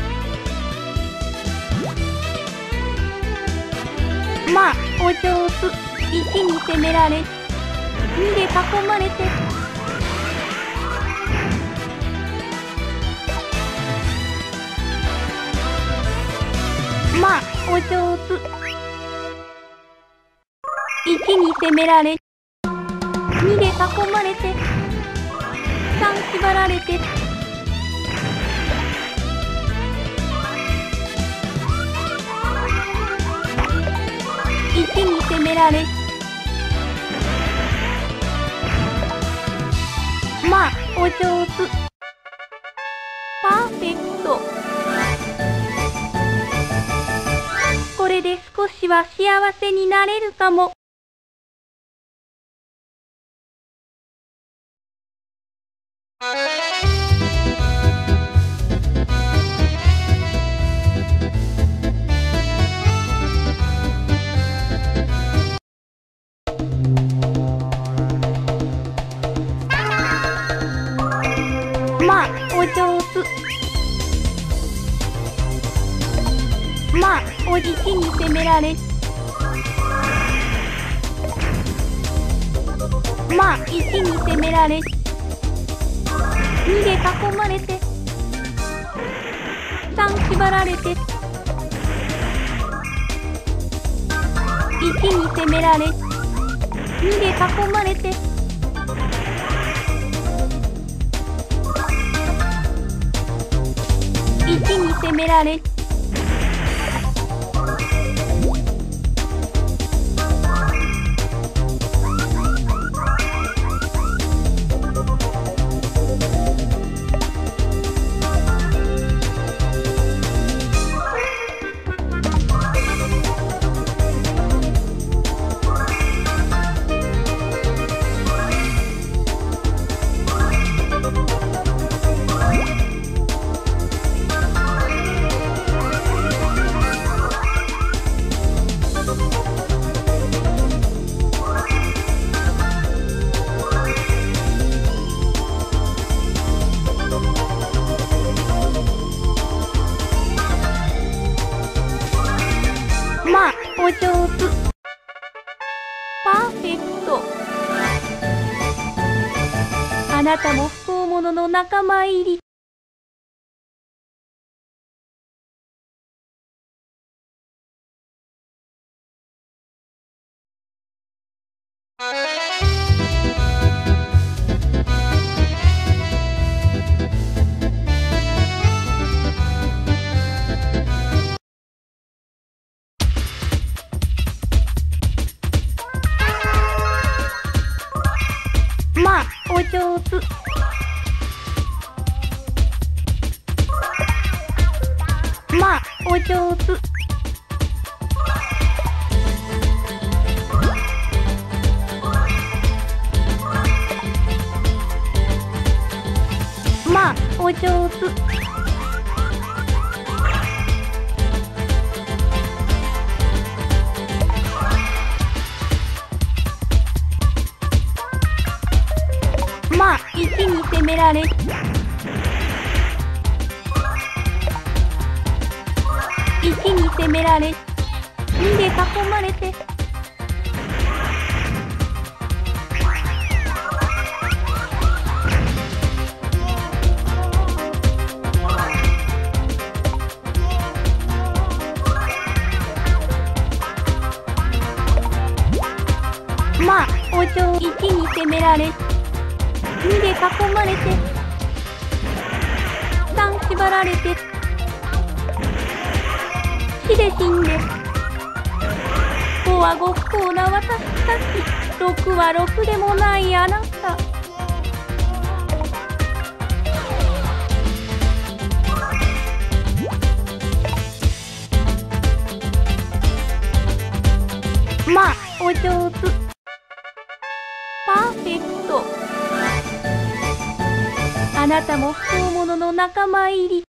まあお上手。いちに攻められ、にで囲まれて、まあお上手。いちに攻められ、にで囲まれて、さん縛られて、いちに攻められ、まあお上手。パーフェクト。これで少しは幸せになれるかも。まあお上手。まあおじきに攻められ、まあいちに攻められ、にで囲まれて、さん縛られて、いちに攻められ、にで囲まれて、いちに攻められ、まあお上手。パーフェクト。あなたも不幸者の仲間入り。まあお上手。まあお上手。まあお上手。まあいちに攻められ、いちに攻められ、にで囲まれて、まあお上手。いちに攻められ、にで囲まれて、さん縛られて、 ちで死んで。ごはご不幸な私たち、ろくはろくでもないあなた。まあ、お上手。パーフェクト。あなたも不幸者の仲間入り。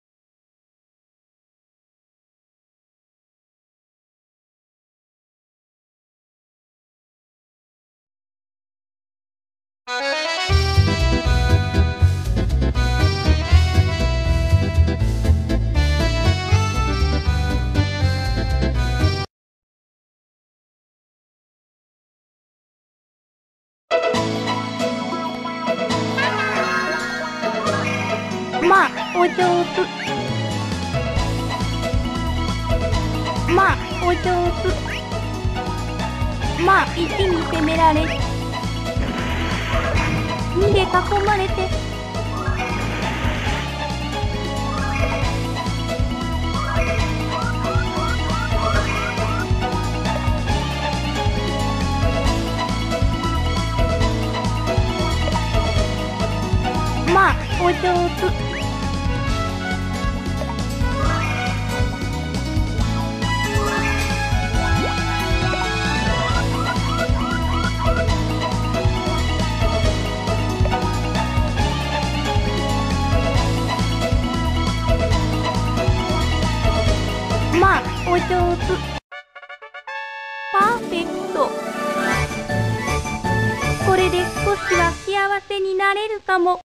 まあ、お上手。まあ、お上手。まあ、いちに攻められ、にで囲まれて、まあ、お上手。まあ、お上手。パーフェクト。これで少しは幸せになれるかも。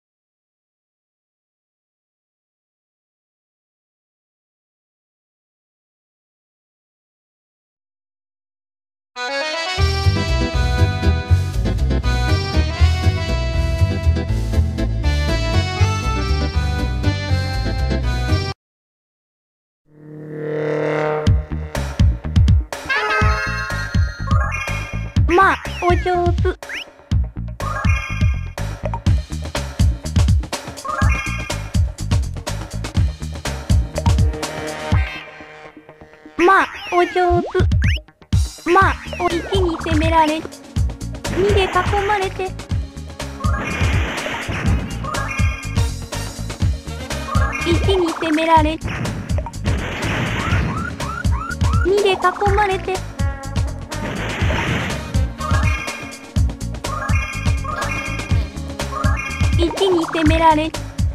まあ、お上手。まあ、お上手。まあ、おいちに攻められ、にで囲まれて、いちに攻められ、にで囲まれて、いちに攻められ、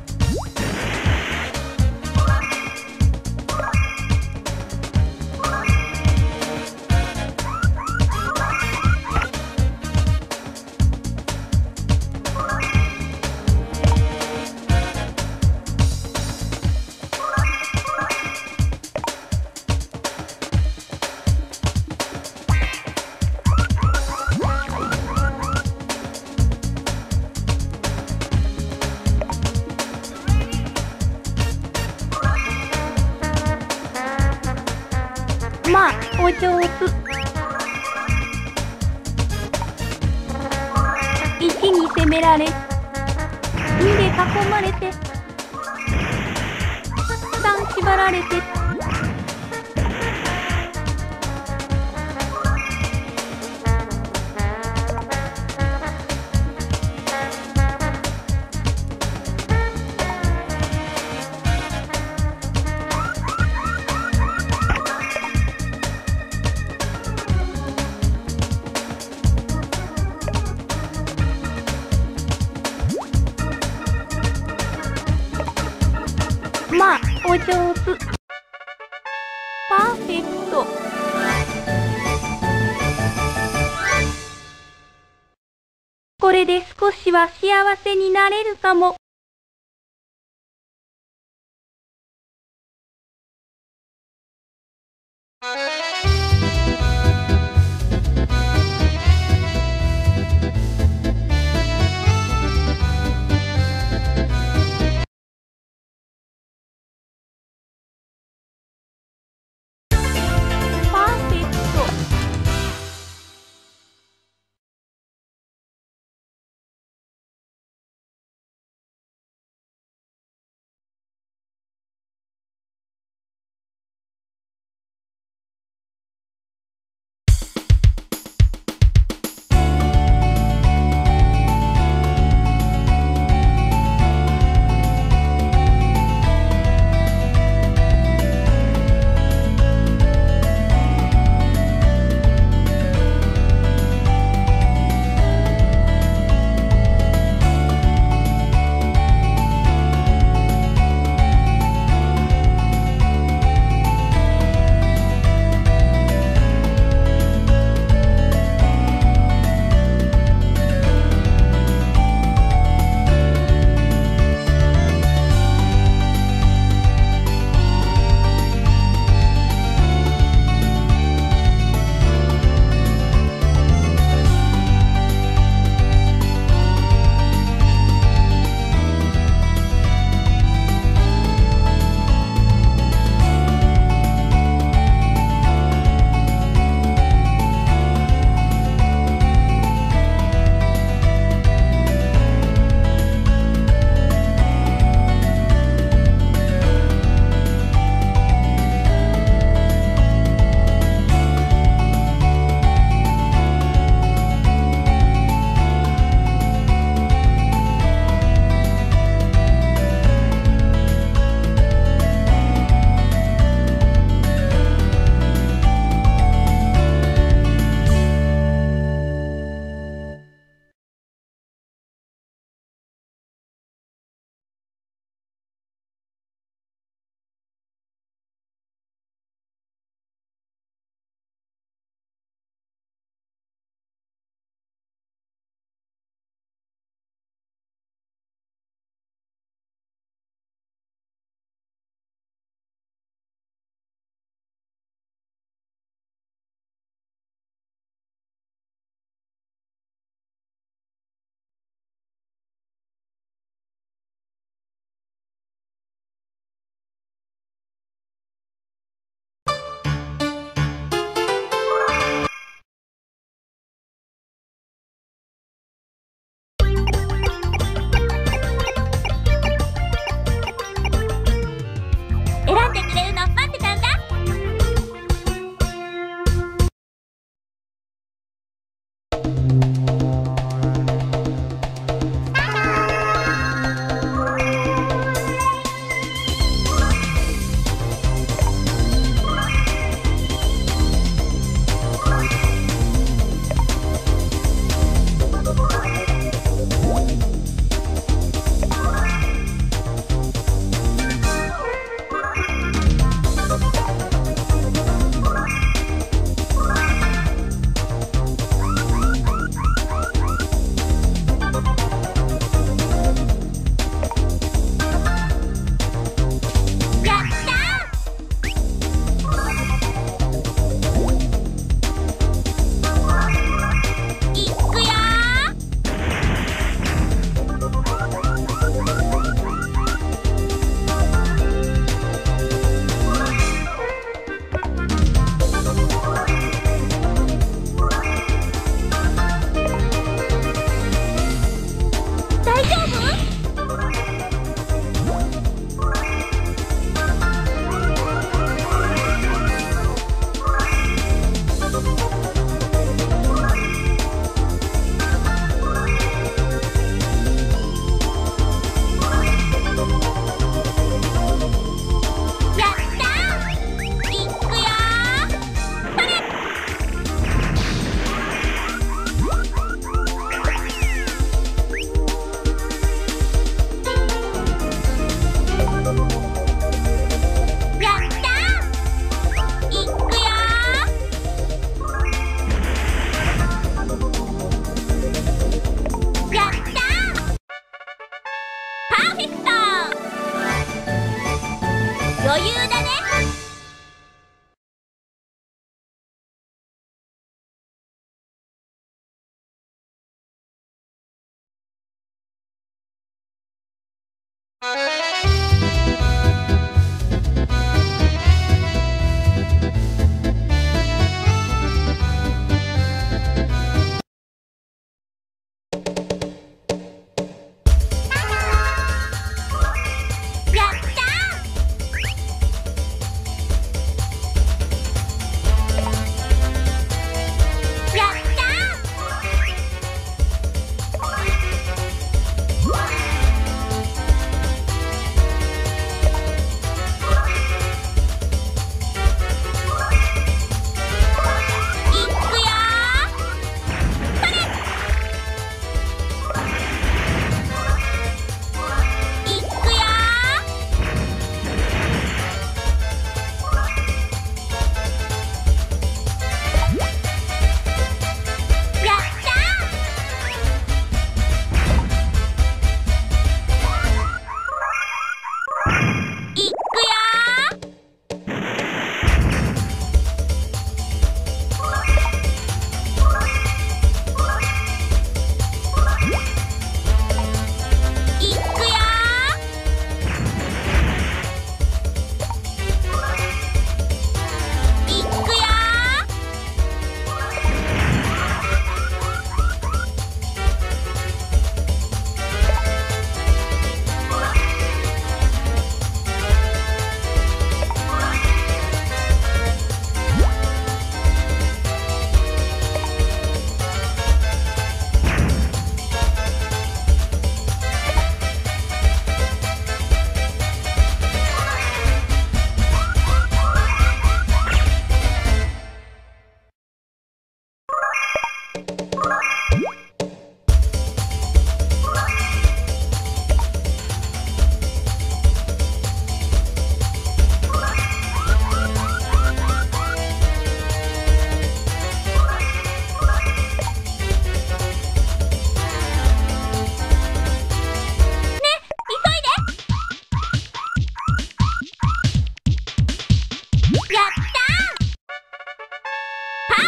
まあ、お上手。いちに攻められ、にで囲まれて、さん縛られて、まあ、お上手。パーフェクト。これで少しは幸せになれるかも。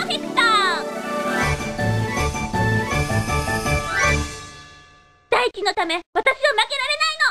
フェクト。大輝のため私は負けられないの。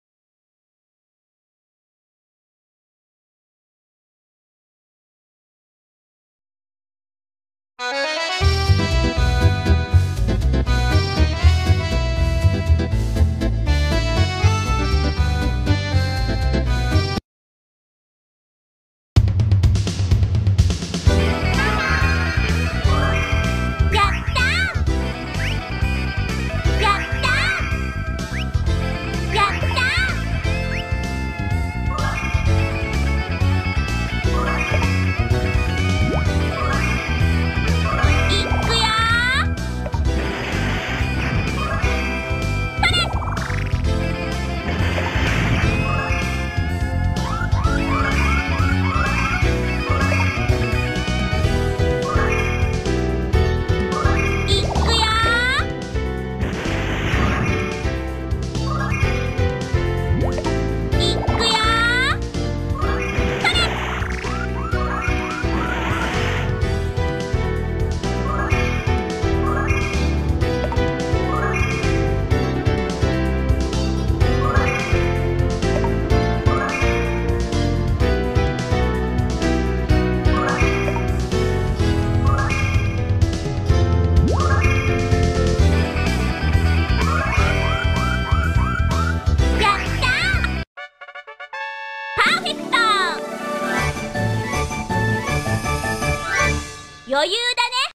余裕だね。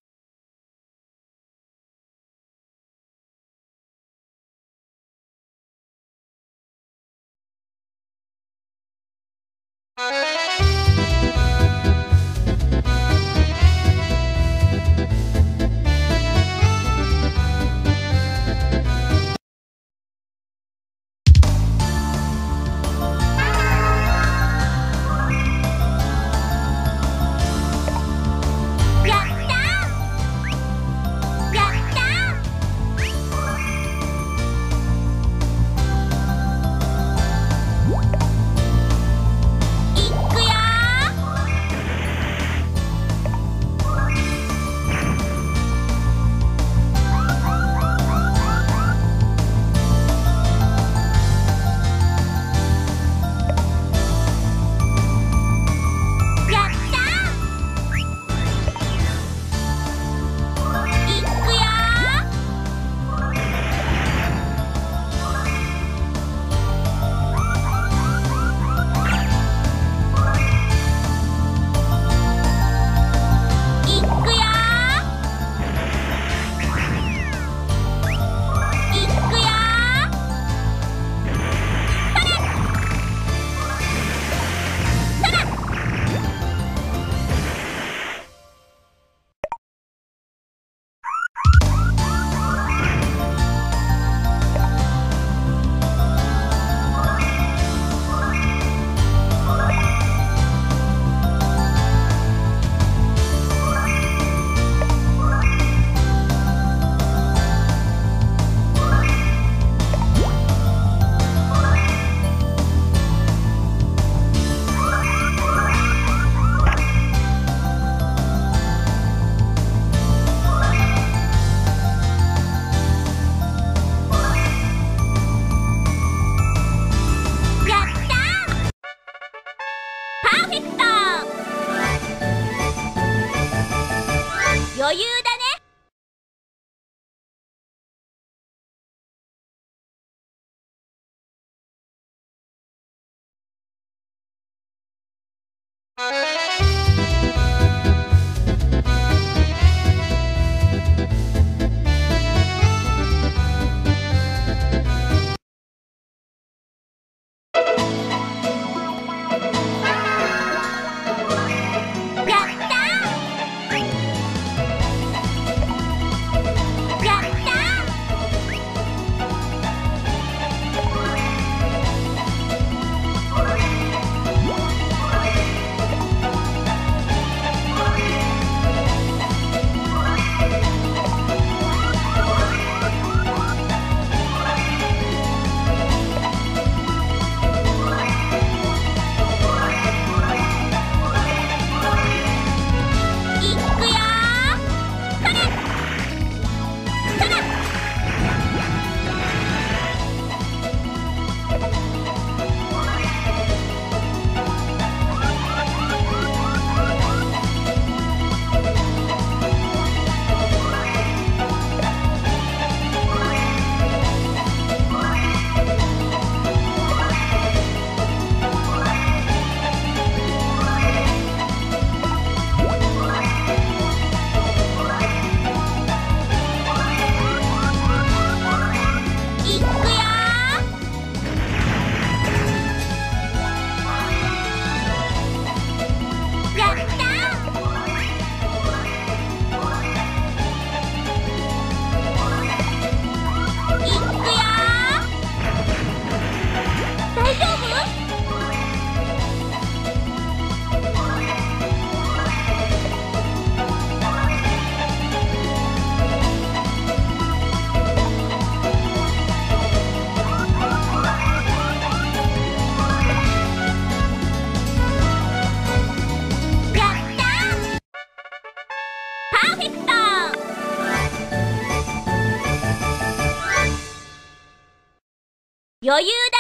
余裕だね。やったー。 ーフェクト。余裕だ